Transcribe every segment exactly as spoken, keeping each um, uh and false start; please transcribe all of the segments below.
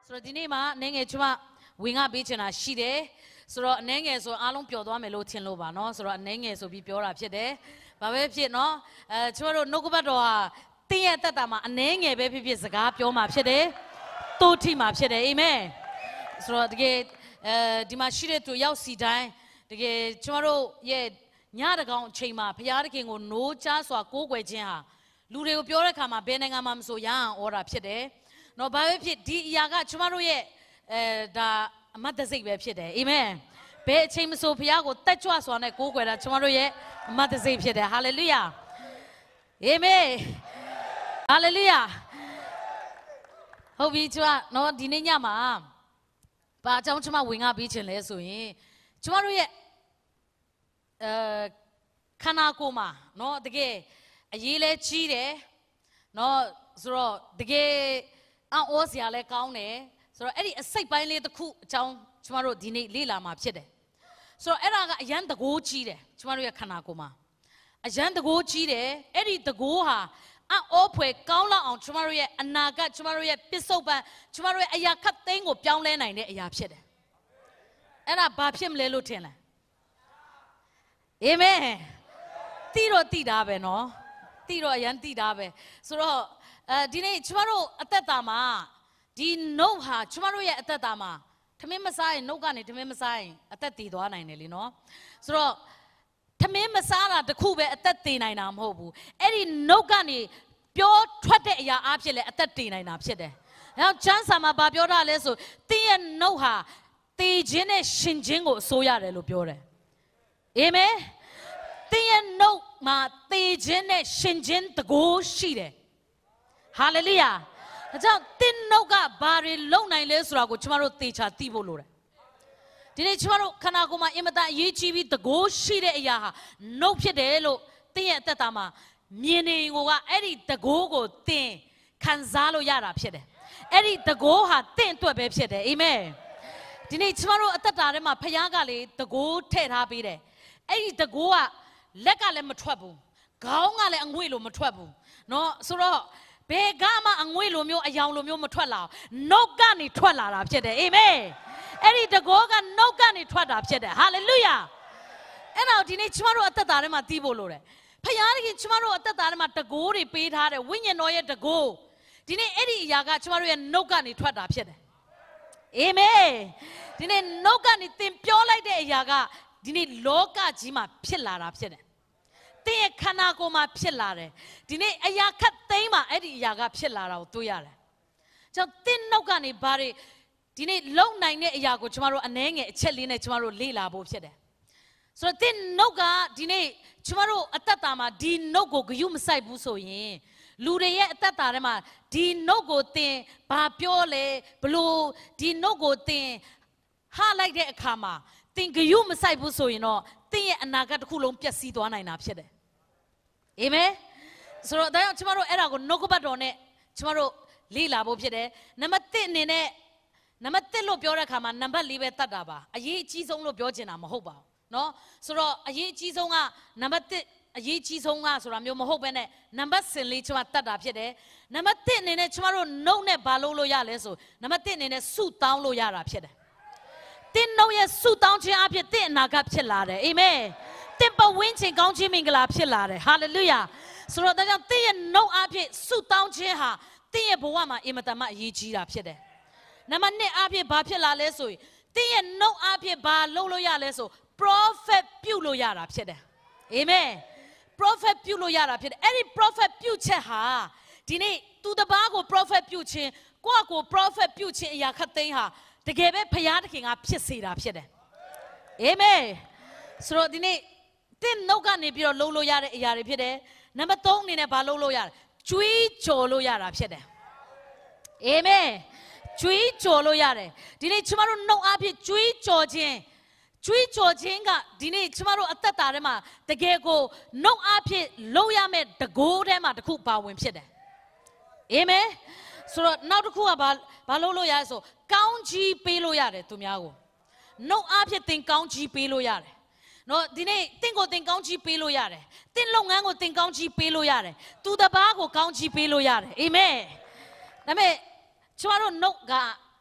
ဆိုတော့ဒီနေ့မှာနည်းငယ်ကျွန်မဝင်ငါပေးချင်တာရှိတယ်ဆိုတော့နည်းငယ်ဆိုအားလုံးပျော်သွားမယ်လို့ထင်လို့ပါနော်ဆိုတော့နည်းငယ်ဆိုပြီးပြောတာဖြစ်တယ်ဘာပဲဖြစ်နော်အဲကျွန်တော်တို့နှုတ်ကပတ်တော်ဟာတင်းရဲ့တက်တာမှာအနည်းငယ်ပဲဖြစ်ဖြစ်စကားပြောမှာဖြစ်တယ်တိုးထိမှာဖြစ်တယ်အာမင်ဆိုတော့တကယ်အဲဒီမှာရှိတဲ့သူရောက်စီတိုင်းတကယ်ကျွန်တော်တို့ရဲ့ညတကောင်အချိန်မှာဘုရားသခင်ကိုနိုးကြားစွာကိုးကွယ်ခြင်းဟာလူတွေကိုပြောတဲ့အခါမှာဘယ်နိုင်ငံမှာမဆိုရအောင်ဩတာဖြစ်တယ်နော်ဘာပဲဖြစ်ဒီအရာကကျွန်တော်တို့ရဲ့အဲဒါအမတ်တစိတ်ပဲဖြစ်တယ်အာမင်ဘယ်အချိန်မဆိုဘုရားကိုတက်ကြွစွာနဲ့ကိုးကွယ်တာကျွန်တော်တို့ရဲ့အမတ်တစိတ်ဖြစ်တယ်ဟာလေလုယာအာမင်ဟာလေလုယာဟုတ်ပြီကျွန်တော်နော်ဒီနေ့ညမှာဘာအကြောင်းကျွန်မဝင်ငါပေးခြင်းလဲဆိုရင်ကျွန်တော်တို့ရဲ့အဲခန္ဓာကိုယ်မှာနော်တကယ်အရေးလဲကြီးတယ်နော်ဆိုတော့တကယ်အော်စရာလဲကောင်းတယ်ဆိုတော့အဲ့ဒီအစိတ်ပိုင်းလေးတစ်ခုအကြောင်းကျမတို့ဒီနေ့လေ့လာမှာဖြစ်တယ်ဆိုတော့အဲ့ဒါကအရန်တကိုးကြီးတယ်ကျမတို့ရဲ့ခန္ဓာကိုယ်မှာအရန်တကိုးကြီးတယ်အဲ့ဒီတကိုးဟာအော်ဖွယ်ကောင်းလောက်အောင်ကျမတို့ရဲ့အနာဂတ်ကျမတို့ရဲ့ပစ္စုပန်ကျမတို့ရဲ့အရာခတ်သိမ်းကိုပြောင်းလဲနိုင်တဲ့အရာဖြစ်တယ်အဲ့ဒါဘာဖြစ်မလဲလို့ထင်လဲအာမင်တိတော့တိတာပဲနော်တိတော့အရန်တိတာပဲဆိုတော့အဲဒီနေ့ကျမတို့အသက်တာမှာဒီနှုတ်ဟာကျမတို့ရဲ့အသက်တာမှာထမင်းမစားရင်နှုတ်ကနေထမင်းမစားရင်အသက်တည်သွားနိုင်တယ်လीနော်ဆိုတော့ထမင်းမစားတာတခုပဲအသက်တည်နိုင်တာမဟုတ်ဘူးအဲ့ဒီနှုတ်ကနေပြောထွက်တဲ့အရာအဖြစ်လဲအသက်တည်နိုင်တာဖြစ်တယ်အဲတော့ကျမ်းစာမှာဗာပြောတာလဲဆိုတင်းရဲ့နှုတ်ဟာတည်ခြင်းနဲ့ရှင်ခြင်းကိုအစိုးရတယ်လို့ပြောတယ်အာမင်တင်းရဲ့နှုတ်မှာတည်ခြင်းနဲ့ရှင်ခြင်းတကိုးရှိတယ်ဟာလေလုယာဒါကြောင့်တင်းနှုတ်ကဘာတွေလုံနိုင်လဲဆိုတာကိုကျွန်တော်တို့သေချာသိဖို့လိုတယ်ဒီနေ့ကျွန်တော်တို့ခန္ဓာကိုယ်မှာအင်မတန်အရေးကြီးပြီးတကိုးရှိတဲ့အရာဟာနှုတ်ဖြစ်တယ်လို့တင်းရဲ့အသက်တာမှာမြင်နေကိုကအဲ့ဒီတကိုးကိုတင်းခံစားလို့ရတာဖြစ်တယ်အဲ့ဒီတကိုးဟာတင်းအတွက်ပဲဖြစ်တယ်အာမင်ဒီနေ့ကျွန်တော်တို့အသက်တာထဲမှာဖခင်ကလေတကိုးထည့်ထားပေးတယ်အဲ့ဒီတကိုးကလက်ကလည်းမထွက်ဘူးခေါင်းကလည်းအငွေ့လို့မထွက်ဘူးเนาะဆိုတော့ဘယ်ကမှအငွေ့လိုမျိုးအယောင်လိုမျိုးမထွက်လာဘူးနှုတ်ကနေထွက်လာတာဖြစ်တယ်အာမင်အဲ့ဒီတကောကနှုတ်ကနေထွက်တာဖြစ်တယ်ဟာလေလုယာအဲ့တော့ဒီနေ့ကျမတို့အသက်တာထဲမှာသိဖို့လိုတယ်ဖခင်ကကျမတို့အသက်တာထဲမှာတကောတွေပေးထားတယ်ဝိညာဉ်တော်ရဲ့တကောဒီနေ့အဲ့ဒီအရာကကျမတို့ရဲ့နှုတ်ကနေထွက်တာဖြစ်တယ်အာမင်ဒီနေ့နှုတ်ကနေသင်ပြောလိုက်တဲ့အရာကဒီနေ့လောကကြီးမှာဖြစ်လာတာဖြစ်တယ်တင်းရဲ့ခန္ဓာကိုယ်မှာဖြစ်လာတယ်ဒီနေ့အရာခတ်သိမ်းမှာအဲ့ဒီအရာကဖြစ်လာတာကိုတွေ့ရတယ်ကျွန်တော်တင်းနှုတ်ကနေဘာတွေဒီနေ့လုံနိုင်တဲ့အရာကိုကျမတို့အနှဲငယ်အချက်လေးနဲ့ကျမတို့လေ့လာဖို့ဖြစ်တယ်ဆိုတော့တင်းနှုတ်ကဒီနေ့ကျမတို့အသက်တာမှာဒီနှုတ်ကိုဂရုမစိုက်ဘူးဆိုရင်လူတွေရဲ့အသက်တာထဲမှာဒီနှုတ်ကိုတင်ဘာပြောလဲဘလို့ဒီနှုတ်ကိုတင်ဟာလိုက်တဲ့အခါမှာတင်ဂရုမစိုက်ဘူးဆိုရင်တော့တင်းရဲ့အနာဂတ်တစ်ခုလုံးပျက်စီးသွားနိုင်တာဖြစ်တယ်အာမင်ဆိုတော့ဒါကြောင့်ကျမတို့အဲ့ဒါကိုနှုတ်ကပတ်တော်နဲ့ကျမတို့လေ့လာဖို့ဖြစ်တယ်နံပါတ်တစ်အနေနဲ့နံပါတ်တစ်လို့ပြောတဲ့အခါမှာနံပါတ်လေးပဲတတ်တာပါအရေးအကြီးဆုံးလို့ပြောချင်တာမဟုတ်ပါဘူးเนาะဆိုတော့အရေးအကြီးဆုံးကနံပါတ်တစ်အရေးကြီးဆုံးကဆိုတာမျိုးမဟုတ်ဘဲနဲ့နံပါတ်စင်လေးကျမတတ်တာဖြစ်တယ်နံပါတ်တစ်အနေနဲ့ကျမတို့နှုတ်နဲ့ဘာလို့လို့ရလဲဆိုနံပါတ်တစ်အနေနဲ့ဆုတောင်းလို့ရတာဖြစ်တယ်တင်းနှုတ်ရဲ့ဆုတောင်းခြင်းအဖြစ်တင့်အနာဂတ်ဖြစ်လာတယ်အာမင်တင်ပဝင်းချင်းကောင်းခြင်းမင်္ဂလာဖြစ်လာတယ်ဟာလေလုယာဆိုတော့ဒါကြောင့်တင့်ရဲ့နှုတ်အဖြစ်ဆုတောင်းခြင်းဟာတင့်ရဲ့ဘဝမှာအင်မတန်မှအရေးကြီးတာဖြစ်တယ်နံပါတ်နှစ်အဖြစ်ဘာဖြစ်လာလဲဆိုရင်တင့်ရဲ့နှုတ်အဖြစ်ဘာလုပ်လို့ရလဲဆို prophet ပြုလို့ရတာဖြစ်တယ်အာမင် prophet ပြုလို့ရတာဖြစ်တယ်အဲ့ဒီ prophet ပြုချက်ဟာဒီနေ့သူတစ်ပါးကို prophet ပြုခြင်းကိုယ့်ကို prophet ပြုခြင်းအရာခတ်သိမ်းဟာတကယ်ပဲဖခင်တခင်ကဖြစ်စေတာဖြစ်တယ်အာမင်ဆိုတော့ဒီနေ့တင်းနှုတ်ကနေပြီးတော့လှုပ်လို့ရတဲ့အရာတွေဖြစ်တယ်နံပါတ်သုံးအနေနဲ့ဘာလှုပ်လို့ရလဲကြွေးကြော်လို့ရတာဖြစ်တယ်အာမင်ကြွေးကြော်လို့ရတယ်ဒီနေ့ကျမတို့နှုတ်အဖြစ်ကြွေးကြော်ခြင်းကြွေးကြော်ခြင်းကဒီနေ့ကျမတို့အသက်တာထဲမှာတကယ်ကိုနှုတ်အဖြစ်လှုပ်ရမယ့်တကိုးထဲမှာတစ်ခုပါဝင်ဖြစ်တယ်အာမင်ဆိုတော့နောက်တစ်ခုကဘာဘာလှုပ်လို့ရလဲဆိုကောင်းကြီးပေးလို့ရတယ်သူများကိုနှုတ်အဖြစ်သင်ကောင်းကြီးပေးလို့ရတယ်နော်ဒီနေ့တင့်ကိုတင်ကောင်းကြီးပေးလို့ရတယ်တင့်လုပ်ငန်းကိုတင်ကောင်းကြီးပေးလို့ရတယ်သူတစ်ပါးကိုကောင်းကြီးပေးလို့ရတယ်အာမင်ဒါပေမဲ့ကျမတို့နှုတ်က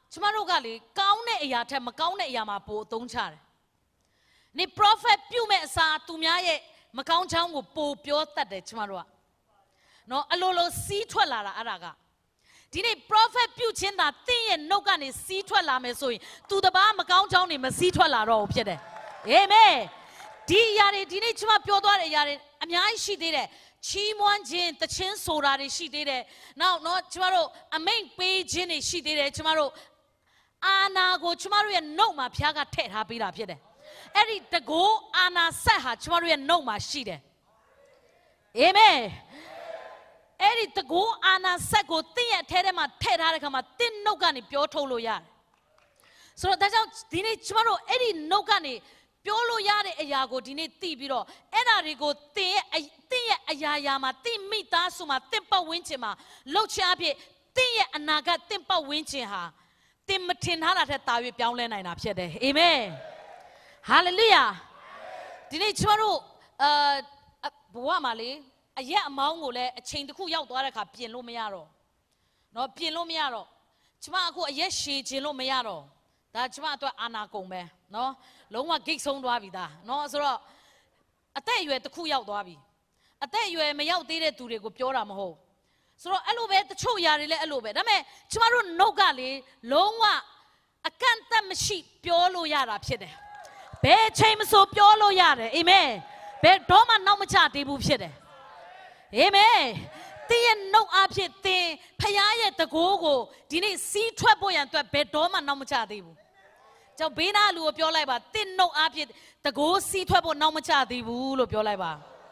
ကျမတို့ကလေကောင်းတဲ့အရာထက်မကောင်းတဲ့အရာမှာပိုအသုံးချတယ်နေ prophet ပြုမဲ့အစားသူများရဲ့မကောင်းချောင်းကိုပိုပြောတတ်တယ်ကျမတို့ကနော်အလိုလိုစီးထွက်လာတာအဲ့ဒါကဒီနေ့ prophet ပြုခြင်းသာတင့်ရဲ့နှုတ်ကနေစီးထွက်လာမယ်ဆိုရင်သူတပားမကောင်းချောင်းတွေမစီးထွက်လာတော့ဘူးဖြစ်တယ်အာမင်ဒီအရာတွေဒီနေ့ကျမပြောသွားတဲ့အရာတွေအများကြီးရှိသေးတယ်ချီးမွမ်းခြင်းတခြင်းဆိုတာတွေရှိသေးတယ်နောက်နော်ကျမတို့အမိန့်ပေးခြင်းတွေရှိသေးတယ်ကျမတို့အာနာကိုကျမတို့ရဲ့နှုတ်မှာဘုရားကထည့်ထားပေးတာဖြစ်တယ်အဲ့ဒီတကောအာနာဆက်ဟာကျမတို့ရဲ့နှုတ်မှာရှိတယ်အာမင်အဲ့ဒီတကောအာနာဆက်ကိုတင့်ရဲ့အထဲထဲမှာထည့်ထားတဲ့ခါမှာတင့်နှုတ်ကနေပြောထုတ်လို့ရတယ်ဆိုတော့ဒါကြောင့်ဒီနေ့ကျမတို့အဲ့ဒီနှုတ်ကနေပြောလို့ရတဲ့အရာကိုဒီနေ့သိပြီးတော့အဲ့ဓာတွေကိုတင်ရဲ့တင်ရဲ့အရာရာမှာတင်မိသားစုမှာတင်ပတ်ဝန်းကျင်မှာလှုပ်ရှားဖြစ်တင်ရဲ့အနာဂတ်တင်ပတ်ဝန်းကျင်ဟာတင်မထင်ထားတာထက်သာ၍ပြောင်းလဲနိုင်တာဖြစ်တယ်အာမင်ဟာလေလုယာဒီနေ့ကျမတို့အာဘဝမှာလေအရက်အမောင်းကိုလည်းအချိန်တစ်ခုရောက်သွားတဲ့အခါပြင်လို့မရတော့နော်ပြင်လို့မရတော့ကျမအခုအရက်ရှည်ခြင်းလို့မရတော့ဒါကျမအတွက်အာနာကုန်ပဲနော်လုံးဝဂိတ်ဆုံးသွားပြီသားနော်ဆိုတော့အသက်အရွယ်တစ်ခုရောက်သွားပြီအသက်အရွယ်မရောက်သေးတဲ့သူတွေကိုပြောတာမဟုတ်ဆိုတော့အဲ့လိုပဲတချို့ຢာတွေလည်းအဲ့လိုပဲဒါပေမဲ့ကျမတို့နှုတ်ကလေလုံးဝအကန့်အသတ်မရှိပြောလို့ရတာဖြစ်တယ်ဘယ်ချိန်မဆိုပြောလို့ရတယ်အာမင်ဘယ်တော့မှနောက်မချသေးဘူးဖြစ်တယ်အာမင်တင်းရဲ့နှုတ်အဖြစ်တင်းဖခင်ရဲ့တကိုးကိုဒီနေ့စီးထွက်ဖို့ရန်အတွက်ဘယ်တော့မှနောက်မချသေးဘူးကြောင့်ဘေးနာလူကိုပြောလိုက်ပါတင်းနှုတ်အဖြစ်တကိုးစီးထွက်ဖို့နောက်မချသေးဘူးလို့ပြောလိုက်ပါ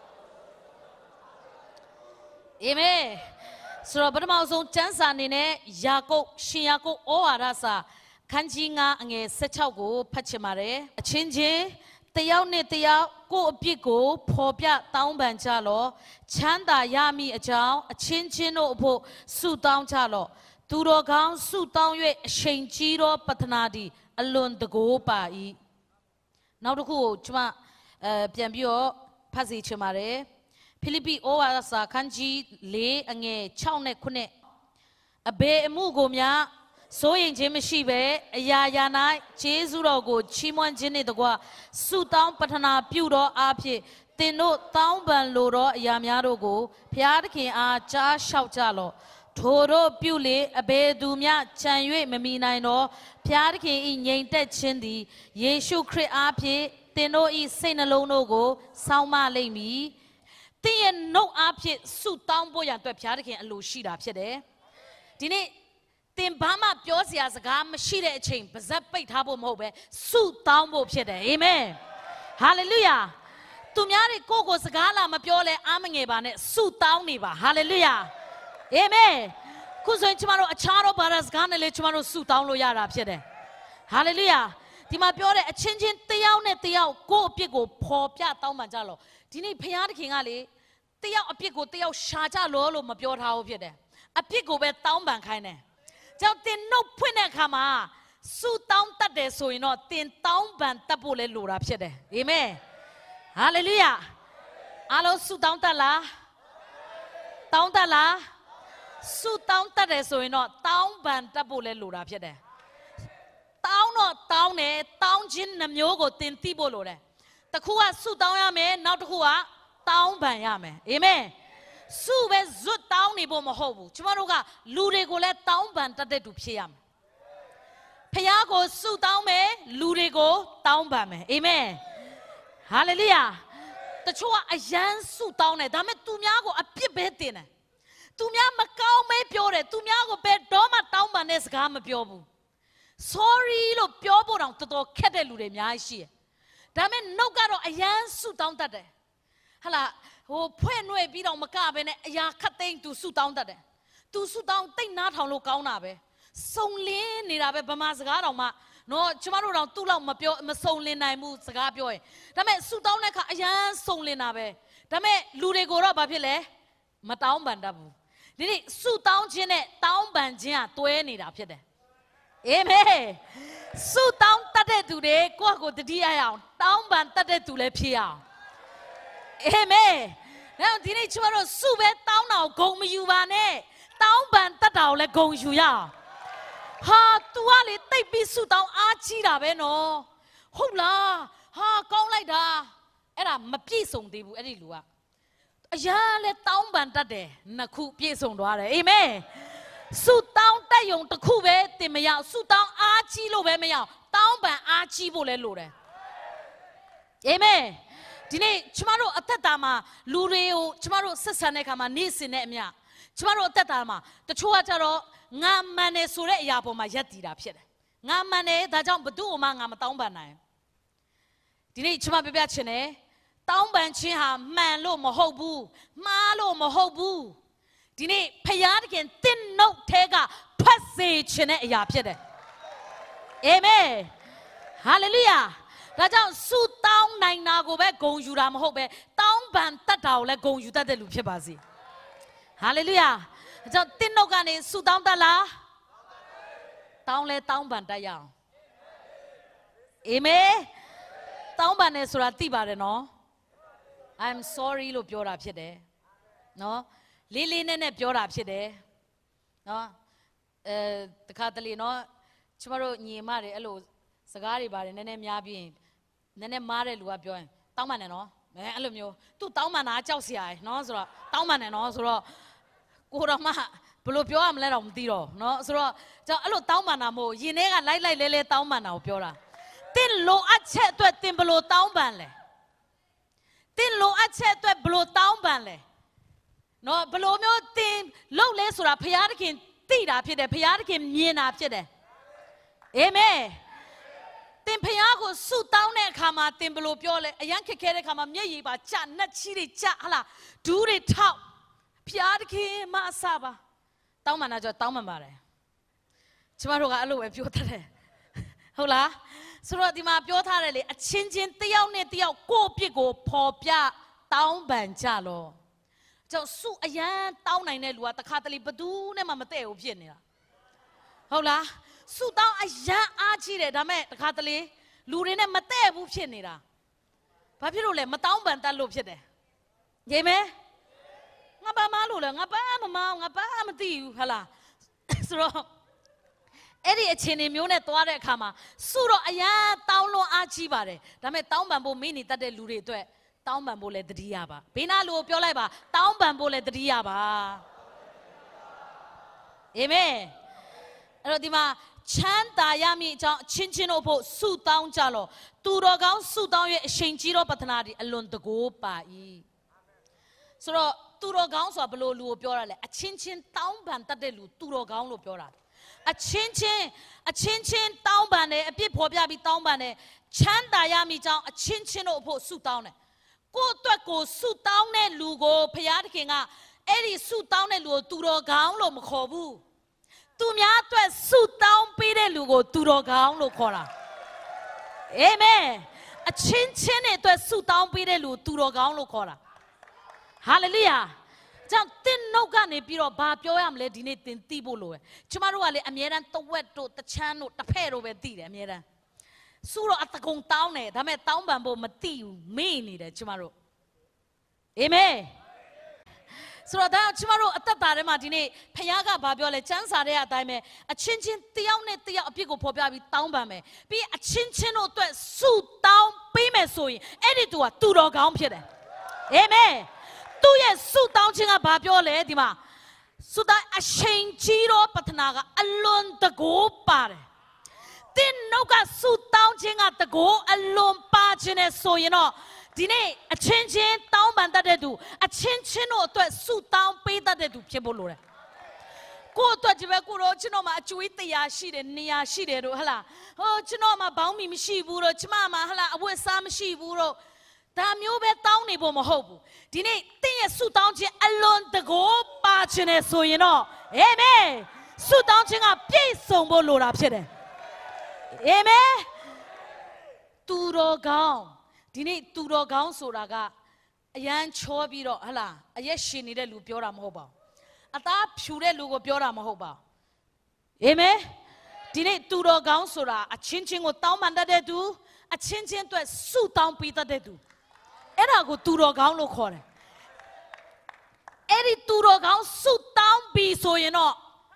အာမင်ဆိုတော့ပထမဆုံးကျမ်းစာအနေနဲ့ယာကုပ်ရှင်ယာကုပ်ဩဝါဒစာခန်းကြီးငါအငယ်၁၆ကိုဖတ်ချင်ပါတယ်အချင်းချင်းတယောက်နဲ့တယောက်ကိုယ့်အပြစ်ကိုဖော်ပြတောင်းပန်ကြလော့ချမ်းသာရမည်အကြောင်းအချင်းချင်းတို့အဖို့ဆုတောင်းကြလော့သူတော်ကောင်းဆုတောင်း၍အချိန်ကြီးသောပတနာသည်အလွန်တကိုးပါ၏နောက်တစ်ခုကိုကျွန်မအဲပြန်ပြီးတော့ဖတ်စီချင်ပါတယ်ဖိလိပ္ပိဩဝါဒစာခန်းကြီး၄အငယ်၆နဲ့၉အဘယ်အမှုကိုများစိုးရင်ခြင်းမရှိပဲအရာရာ၌ဂျေဇုတော်ကိုချီးမွမ်းခြင်းနှင့်တကွဆုတောင်းပတနာပြုသောအားဖြင့်သင်တို့တောင်းပန်လိုသောအရာများတို့ကိုဘုရားသခင်အားကြားလျှောက်ကြလော့ထိုတို့ပြုလေအဘယ်သူမျှခြံ၍မမီနိုင်သောဘုရားသခင်၏ငြိမ်သက်ခြင်းသည်ယေရှုခရစ်အားဖြင့်သင်တို့၏စိတ်နှလုံးတို့ကိုစောင့်မလိမ့်မည်သင်ရဲ့နှုတ်အားဖြင့်ဆုတောင်းဖို့ရန်အတွက်ဘုရားသခင်အလိုရှိတာဖြစ်တယ်ဒီနေ့သင်ဘာမှပြောစရာစကားမရှိတဲ့အချိန်ပါဇက်ပိတ်ထားဖို့မဟုတ်ပဲဆုတောင်းဖို့ဖြစ်တယ်အာမင်ဟာလေလုယာသူများတွေကိုကိုစကားလာမပြောလဲအားမငယ်ပါနဲ့ဆုတောင်းနေပါဟာလေလုယာအာမင်ခုဆိုရင်ကျမတို့အခြားသောဘာသာစကားနဲ့လည်းကျမတို့ဆုတောင်းလို့ရတာဖြစ်တယ်ဟာလေလုယာဒီမှာပြောတဲ့အချင်းချင်းတယောက်နဲ့တယောက်ကိုယ့်အပြစ်ကိုဖော်ပြတောင်းပန်ကြလော့ဒီနေ့ဘုရားသခင်ကလေတယောက်အပြစ်ကိုတယောက်ရှာကြလောလို့မပြောထားဘူးဖြစ်တယ်အပြစ်ကိုပဲတောင်းပန်ခိုင်းတယ်ကြောင့်တင်နှုတ်ဖွင့်တဲ့အခါမှာဆုတောင်းတတ်တယ်ဆိုရင်တော့တင်တောင်းပန်တတ်ဖို့လည်းလိုတာဖြစ်တယ်အာမင်ဟာလေလုယာအားလုံးဆုတောင်းတတ်လားတောင်းတတ်လားဆုတောင်းတတ်တယ်ဆိုရင်တော့တောင်းပန်တတ်ဖို့လည်းလိုတာဖြစ်တယ်တောင်းတော့တောင်းတယ်တောင်းခြင်းနှမျိုးကိုတင်သိဖို့လိုတယ်တစ်ခုကဆုတောင်းရမယ်နောက်တစ်ခုကတောင်းပန်ရမယ်အာမင်ဆုပဲဇွတ်တောင်းနေဖို့မဟုတ်ဘူးကျမတို့ကလူတွေကိုလည်းတောင်းပန်တတ်တဲ့သူဖြစ်ရမယ်ဖခင်ကိုဆုတောင်းမယ်လူတွေကိုတောင်းပန်မယ်အာမင်ဟာလေလုယာတချို့ကအယမ်းဆုတောင်းတယ်ဒါပေမဲ့သူများကိုအပြစ်ပဲတင်တယ်သူများမကောင်းမဲပြောတယ်သူများကိုဘယ်တော့မှတောင်းပန်တဲ့စကားမပြောဘူး sorry လို့ပြောဖို့တောင်တော်တော်ခက်တဲ့လူတွေအများကြီးရှိတယ်ဒါပေမဲ့နှုတ်ကတော့အယမ်းဆုတောင်းတတ်တယ်ဟာလားဟိုဖွဲ့နှွဲ့ပြီးတော့မကပဲနဲ့အရာခတ်သိမ်းသူဆုတောင်းတတ်တယ်သူဆုတောင်းတိတ်နားထောင်လို့ကောင်းတာပဲစုံလင်းနေတာပဲဗမာစကားတော်မှနော်ကျမတို့တော့သူ့လောက်မပြောမစုံလင်းနိုင်ဘူးစကားပြောရင်ဒါပေမဲ့ဆုတောင်းတဲ့အခါအယမ်းစုံလင်းတာပဲဒါပေမဲ့လူတွေကိုတော့ဘာဖြစ်လဲမတောင်းပန်တတ်ဘူးဒီနေ့ဆုတောင်းခြင်းနဲ့တောင်းပန်ခြင်းကတွဲနေတာဖြစ်တယ်အာမင်ဆုတောင်းတတ်တဲ့သူတွေကိုယ့်ကိုတတိယအောင်တောင်းပန်တတ်တဲ့သူလည်းဖြစ်အောင်အာမင်နောက်ဒီနေ့ကျမတို့ဆုပဲတောင်းတာကိုဂုဏ်မယူပါနဲ့တောင်းပန်တတ်တာကိုလည်းဂုဏ်ယူရအောင်哈，杜阿里对比苏当阿基啦呗喏，好啦，哈讲来的，哎啦，没别送的不，哎哩路啊，哎呀，来当班得的，那苦别送多嘞，哎咩？苏当得用的苦呗，对没有？苏当阿基路呗没有？当班阿基不来路嘞，哎咩？今天起码罗阿特达嘛，路里有起码罗十三那看嘛，你是那咩？起码罗阿特达嘛，但出话叫罗。俺们呢，说了也不嘛也低了撇的。俺们呢，大家不多嘛，俺们当班来。今天起码别别去呢，当班去哈，慢路没好步，马路没好步。今天培养的人电脑这个拍摄去呢也撇的。阿妹，哈利路亚！大家说当年那个呗，公寓啦么好呗，当班得到了公寓得的路撇巴子。哈利路亚！就电脑干的苏当得啦，当来当班得样，哎咩？当班的说了对吧的喏 ？I'm sorry lo表达撇的，喏，哩哩呢呢表达撇的，喏，呃，这卡得哩喏，起码说你妈的，哎喽，自家的吧的，呢呢面边，呢呢妈的路啊表，当班的喏，哎，哎喽没有，都当班哪教起来，喏是吧？当班的喏是吧？ကိုတော့မှဘလို့ပြောရမလဲတော့မသိတော့เนาะဆိုတော့ကျွန်တော်အဲ့လိုတောင်းပန်တာမဟုတ်ရင်ထဲကလိုက်လိုက်လဲလဲတောင်းပန်တာကိုပြောတာတင်းလိုအပ်ချက်အတွက်တင်းဘလို့တောင်းပန်လဲတင်းလိုအပ်ချက်အတွက်ဘလို့တောင်းပန်လဲเนาะဘလို့မျိုးတင်းလှုပ်လဲဆိုတာဖျားသခင်သိတာဖြစ်တယ်ဖျားသခင်မြင်တာဖြစ်တယ်အာမင်တင်းဖျားကိုဆုတောင်းတဲ့အခါမှာတင်းဘလို့ပြောလဲအရန်ခက်ခဲတဲ့အခါမှာမျက်ရည်ပါကြနှက်ချီတွေကြဟလားဒူးတွေထောက်ဖျားတခင်မအစပါတောင်းမှန်တာကြောတောင်းမှန်ပါတယ်ကျမတို့ကအဲ့လိုပဲပြောတတ်တယ်ဟုတ်လားဆိုတော့ဒီမှာပြောထားတယ်လေအချင်းချင်းတယောက်နဲ့တယောက်ကိုယ့်အပြစ်ကိုဖော်ပြတောင်းပန်ကြလို့ကြောင့်စုအရန်တောင်းနိုင်တဲ့လူကတခါတလေဘသူနဲ့မှမတည့်ဘူးဖြစ်နေတာဟုတ်လားစုတောင်းအရန်အားကြီးတယ်ဒါမဲ့တခါတလေလူတွေနဲ့မတည့်ဘူးဖြစ်နေတာဘာဖြစ်လို့လဲမတောင်းပန်တတ်လို့ဖြစ်တယ်ယေမဲငါဘာမလို့လဲငါဘာမမငါဘာမသိဘူးဟလားဆိုတော့အဲ့ဒီအချင်းတွေမျိုးနဲ့သွားတဲ့အခါမှာစုတော့အရန်တောင်းလွန်အားကြီးပါတယ်ဒါပေမဲ့တောင်းပန်ဖို့မိနေတတ်တဲ့လူတွေအတွက်တောင်းပန်ဖို့လည်းတတိယပါဘေးနာလူကိုပြောလိုက်ပါတောင်းပန်ဖို့လည်းတတိယပါအာမင်အဲ့တော့ဒီမှာချမ်းသာရမည်အကြောင်းချင်းချင်းတို့ဖို့ဆုတောင်းကြလို့သူတော်ကောင်းဆုတောင်းရဲ့အရှိန်ကြီးသောပတနာဒီအလွန်တကိုးပါ၏ဆိုတော့သူတော်ကောင်းဆိုတာဘလို့လူကိုပြောတာလဲအချင်းချင်းတောင်းပန်တတ်တဲ့လူသူတော်ကောင်းလို့ပြောတာအချင်းချင်းအချင်းချင်းတောင်းပန်တယ်အပြစ်ဖော်ပြပြီးတောင်းပန်တယ်ချမ်းသာရမည်ကြောင်းအချင်းချင်းတို့အဖို့ဆုတောင်းတယ်ကိုယ့်အတွက်ကိုဆုတောင်းတဲ့လူကိုဘုရားသခင်ကအဲ့ဒီဆုတောင်းတဲ့လူကိုသူတော်ကောင်းလို့မခေါ်ဘူးသူများအတွက်ဆုတောင်းပေးတဲ့လူကိုသူတော်ကောင်းလို့ခေါ်တာအာမင်အချင်းချင်းတွေအတွက်ဆုတောင်းပေးတဲ့လူသူတော်ကောင်းလို့ခေါ်တာဟာလေလုယာကြောင့်တင်းနှုတ်ကနေပြီးတော့ဘာပြောရမလဲဒီနေ့တင်သိဖို့လိုပဲကျမတို့ကလေအမြဲတမ်းတဝက်တို့တချမ်းတို့တစ်ဖက်တို့ပဲသိတယ်အမြဲတမ်းစုတော့အတကုံတောင်းတယ်ဒါပေမဲ့တောင်းပန်ဖို့မသိဘူးမေ့နေတယ်ကျမတို့အာမင်ဆိုတော့ဒါကျမတို့အသက်တာထဲမှာဒီနေ့ဖခင်ကဘာပြောလဲစံစာတဲ့အတိုင်းပဲအချင်းချင်းတယောက်နဲ့တယောက်အပြစ်ကိုဖော်ပြပြီးတောင်းပန်မယ်ပြီးအချင်းချင်းတို့အတွက်စုတောင်းပေးမယ်ဆိုရင်အဲ့ဒီသူကသူတော်ကောင်းဖြစ်တယ်အာမင်သူ့ရဲ့ဆုတောင်းခြင်းကဘာပြောလဲဒီမှာဆုတောင်းအချိန်ကြီးတော့ပထနာကအလွန်တကိုးပါတယ်တင်းနှုတ်ကဆုတောင်းခြင်းကတကိုးအလွန်ပါခြင်းနဲ့ဆိုရင်တော့ဒီနေ့အချင်းချင်းတောင်းပန်တတ်တဲ့သူအချင်းချင်းတို့အတွက်ဆုတောင်းပေးတတ်တဲ့သူဖြစ်ဖို့လိုတယ်ကိုယ့်အတွက်ဒီပဲကိုတော့ကျွန်တော်မှာအကျွေးတရားရှိတယ်နေရာရှိတယ်တို့ဟလားဟိုကျွန်တော်မှာဘောင်းမီမရှိဘူးတို့ကျမမှာဟလားအဝတ်စားမရှိဘူးတို့ဒါမျိုးပဲတောင်းနေဖို့မဟုတ်ဘူးဒီနေ့တင်းရဲ့ဆုတောင်းခြင်းအလွန်တကိုးပါခြင်းနဲ့ဆိုရင်တော့အာမင်ဆုတောင်းခြင်းကပြည့်စုံဖို့လိုတာဖြစ်တယ်အာမင်သူတော်ကောင်းဒီနေ့သူတော်ကောင်းဆိုတာကအရန်ချောပြီးတော့ဟလားအရက်ရှင်နေတဲ့လူပြောတာမဟုတ်ပါဘူးအသားဖြူတဲ့လူကိုပြောတာမဟုတ်ပါဘူးအာမင်ဒီနေ့သူတော်ကောင်းဆိုတာအချင်းချင်းကိုတောင်းပန်တတ်တဲ့သူအချင်းချင်းအတွက်ဆုတောင်းပေးတတ်တဲ့သူအဲ့ဒါကိုသူတော်ကောင်းလို့ခေါ်တယ်အဲ့ဒီသူတော်ကောင်းဆုတောင်းပြီးဆိုရင်တော့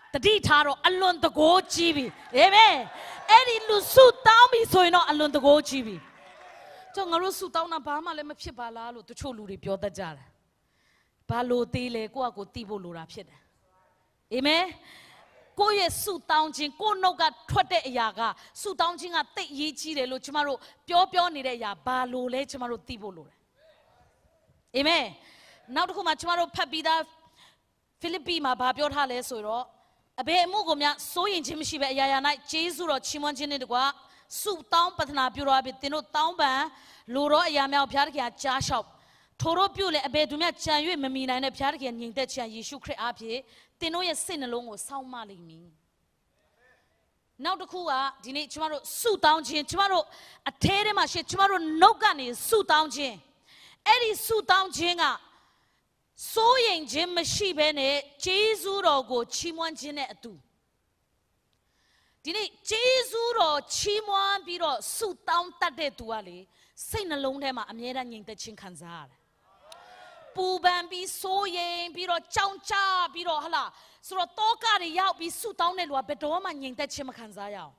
တတိထားတော့အလွန်တကိုးကြီးပြီအာမင်အဲ့ဒီလူဆုတောင်းပြီဆိုရင်တော့အလွန်တကိုးကြီးပြီကျွန်တော်တို့ဆုတောင်းတာဘာမှလည်းမဖြစ်ပါလားလို့တချို့လူတွေပြောတတ်ကြတယ်ဘာလို့သေးလဲကိုယ့်အကိုသိဖို့လိုတာဖြစ်တယ်အာမင်ကိုယ့်ရဲ့ဆုတောင်းခြင်းကိုယ့်နှုတ်ကထွက်တဲ့အရာကဆုတောင်းခြင်းကတိတ်ရေးကြီးတယ်လို့ကျမတို့ပြောပြောနေတဲ့အရာဘာလို့လဲကျမတို့သိဖို့လိုတယ်အာမင်နောက်တစ်ခုမှကျမတို့ဖတ်ပြီးသားဖိလိပ္ပိမှာဘာပြောထားလဲဆိုတော့အဘယ်အမှုကိုများစိုးရင်ခြင်းမရှိပဲအရာရာ၌ဂျေဇုတော်ချီးမွမ်းခြင်းနဲ့တကွာဆုတောင်းပတနာပြုတော်အပြင်သင်တို့တောင်းပန်လိုတော့အရာများဘုရားသခင်ကကြားလျှောက်ထိုတို့ပြုလေအဘယ်သူများကြံ၍မမီနိုင်တဲ့ဘုရားသခင်ညီသက်ချံယေရှုခရစ်အားဖြင့်သင်တို့ရဲ့စိတ်နှလုံးကိုစောင့်မလိမ့်မည်နောက်တစ်ခုကဒီနေ့ကျမတို့ဆုတောင်းခြင်းကျမတို့အထဲထဲမှာရှိကျမတို့နှုတ်ကနေဆုတောင်းခြင်းအဲ့ဒီဆုတောင်းခြင်းကစိုးရင်ခြင်းမရှိဘဲနဲ့ဂျေဇုတော်ကိုချီးမွမ်းခြင်းနဲ့အတူဒီနေ့ဂျေဇုတော်ချီးမွမ်းပြီးတော့ဆုတောင်းတတ်တဲ့သူကလေစိတ်နှလုံးထဲမှာအမြဲတမ်းငြိမ်သက်ခြင်းခံစားရတယ်ပူပန်ပြီးစိုးရင်ပြီးတော့ကြောင်ကြပြီးတော့ဟလာဆိုတော့တောကတွေရောက်ပြီးဆုတောင်းတဲ့လူကဘယ်တော့မှငြိမ်သက်ခြင်းမခံစားရအောင်